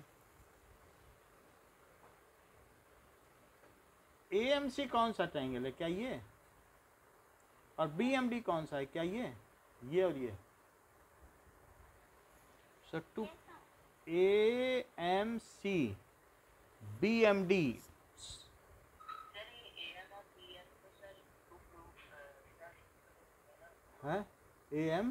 ए एम सी कौन सा ट्रायंगल है, क्या ये, और बी एम डी कौन सा है, क्या ये और ये। So to A M C B M D, है ए एम,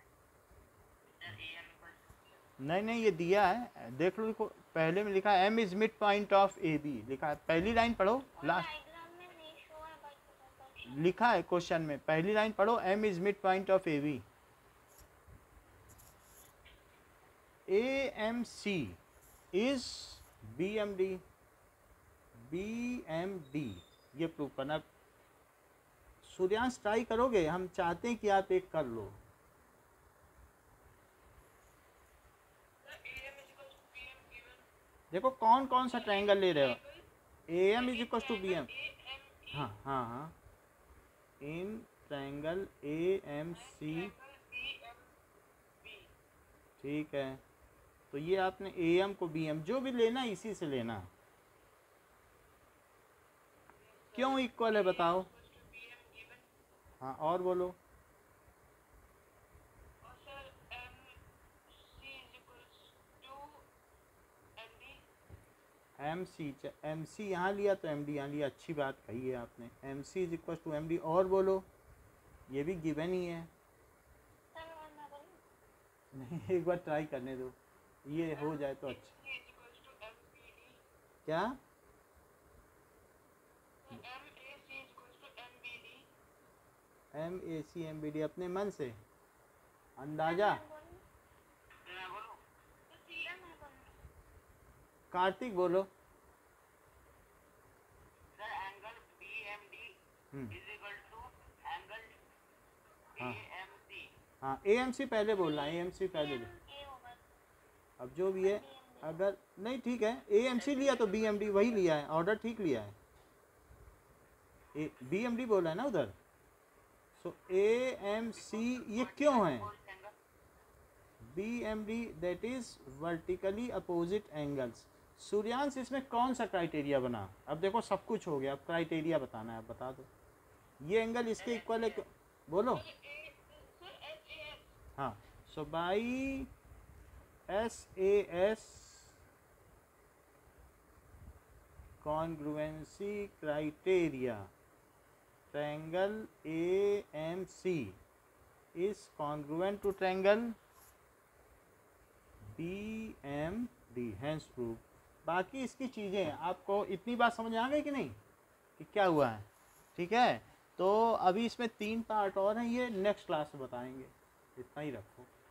नहीं ये दिया है, देख लो, देखो पहले में लिखा है M is mid point of A B, लिखा है। पहली लाइन पढ़ो, लास्ट लिखा है क्वेश्चन में, पहली लाइन पढ़ो, M is mid point of A B. A M C is B M D, B M D, ये प्रूव करना। सूर्यांश ट्राई करोगे? हम चाहते हैं कि आप एक कर लो। देखो कौन कौन सा ट्रायंगल ले रहे हो। A M is equal to B M. हाँ हाँ हाँ, इन ट्रायंगल ए एम सी, ठीक है। तो ये आपने ए एम को बी एम जो भी लेना इसी से लेना। क्यों इक्वल है बताओ? हाँ और बोलो। एम सी यहाँ लिया तो एम डी यहाँ लिया, अच्छी बात कही है आपने। M C is equal to M D. और बोलो, ये भी गिवन ही है। सर और मैं बोलूं? नहीं, एक बार ट्राई करने दो, ये हो जाए तो अच्छा। क्या? M A C M B D अपने मन से अंदाजा। मैं बोलूं? सर मैं बोलूं? कार्तिक बोलो। Sir angle BMD is equal to angle हाँ AMC। हाँ, ए एम सी पहले बोलना, ए एम सी पहले बोल। ए होगा। अब जो भी है, अगर नहीं ठीक है, ए एम सी लिया तो बी एम डी वही लिया है, ऑर्डर ठीक लिया है। ए बी एम डी बोला है ना उधर। सो ए एम सी ये क्यों है? B M D that is vertically opposite angles. Suryansh इसमें कौन सा क्राइटेरिया बना? अब देखो सब कुछ हो गया, अब क्राइटेरिया बताना है, अब बता दो। ये एंगल इसके इक्वल है, बोलो। हाँ, so by S A S congruency criteria, triangle A M C is congruent to triangle B M D, hence prove. बाकी इसकी चीज़ें आपको इतनी बात समझ आ गई कि नहीं कि क्या हुआ है? ठीक है, तो अभी इसमें 3 पार्ट और हैं, ये नेक्स्ट क्लास में बताएंगे। इतना ही रखो।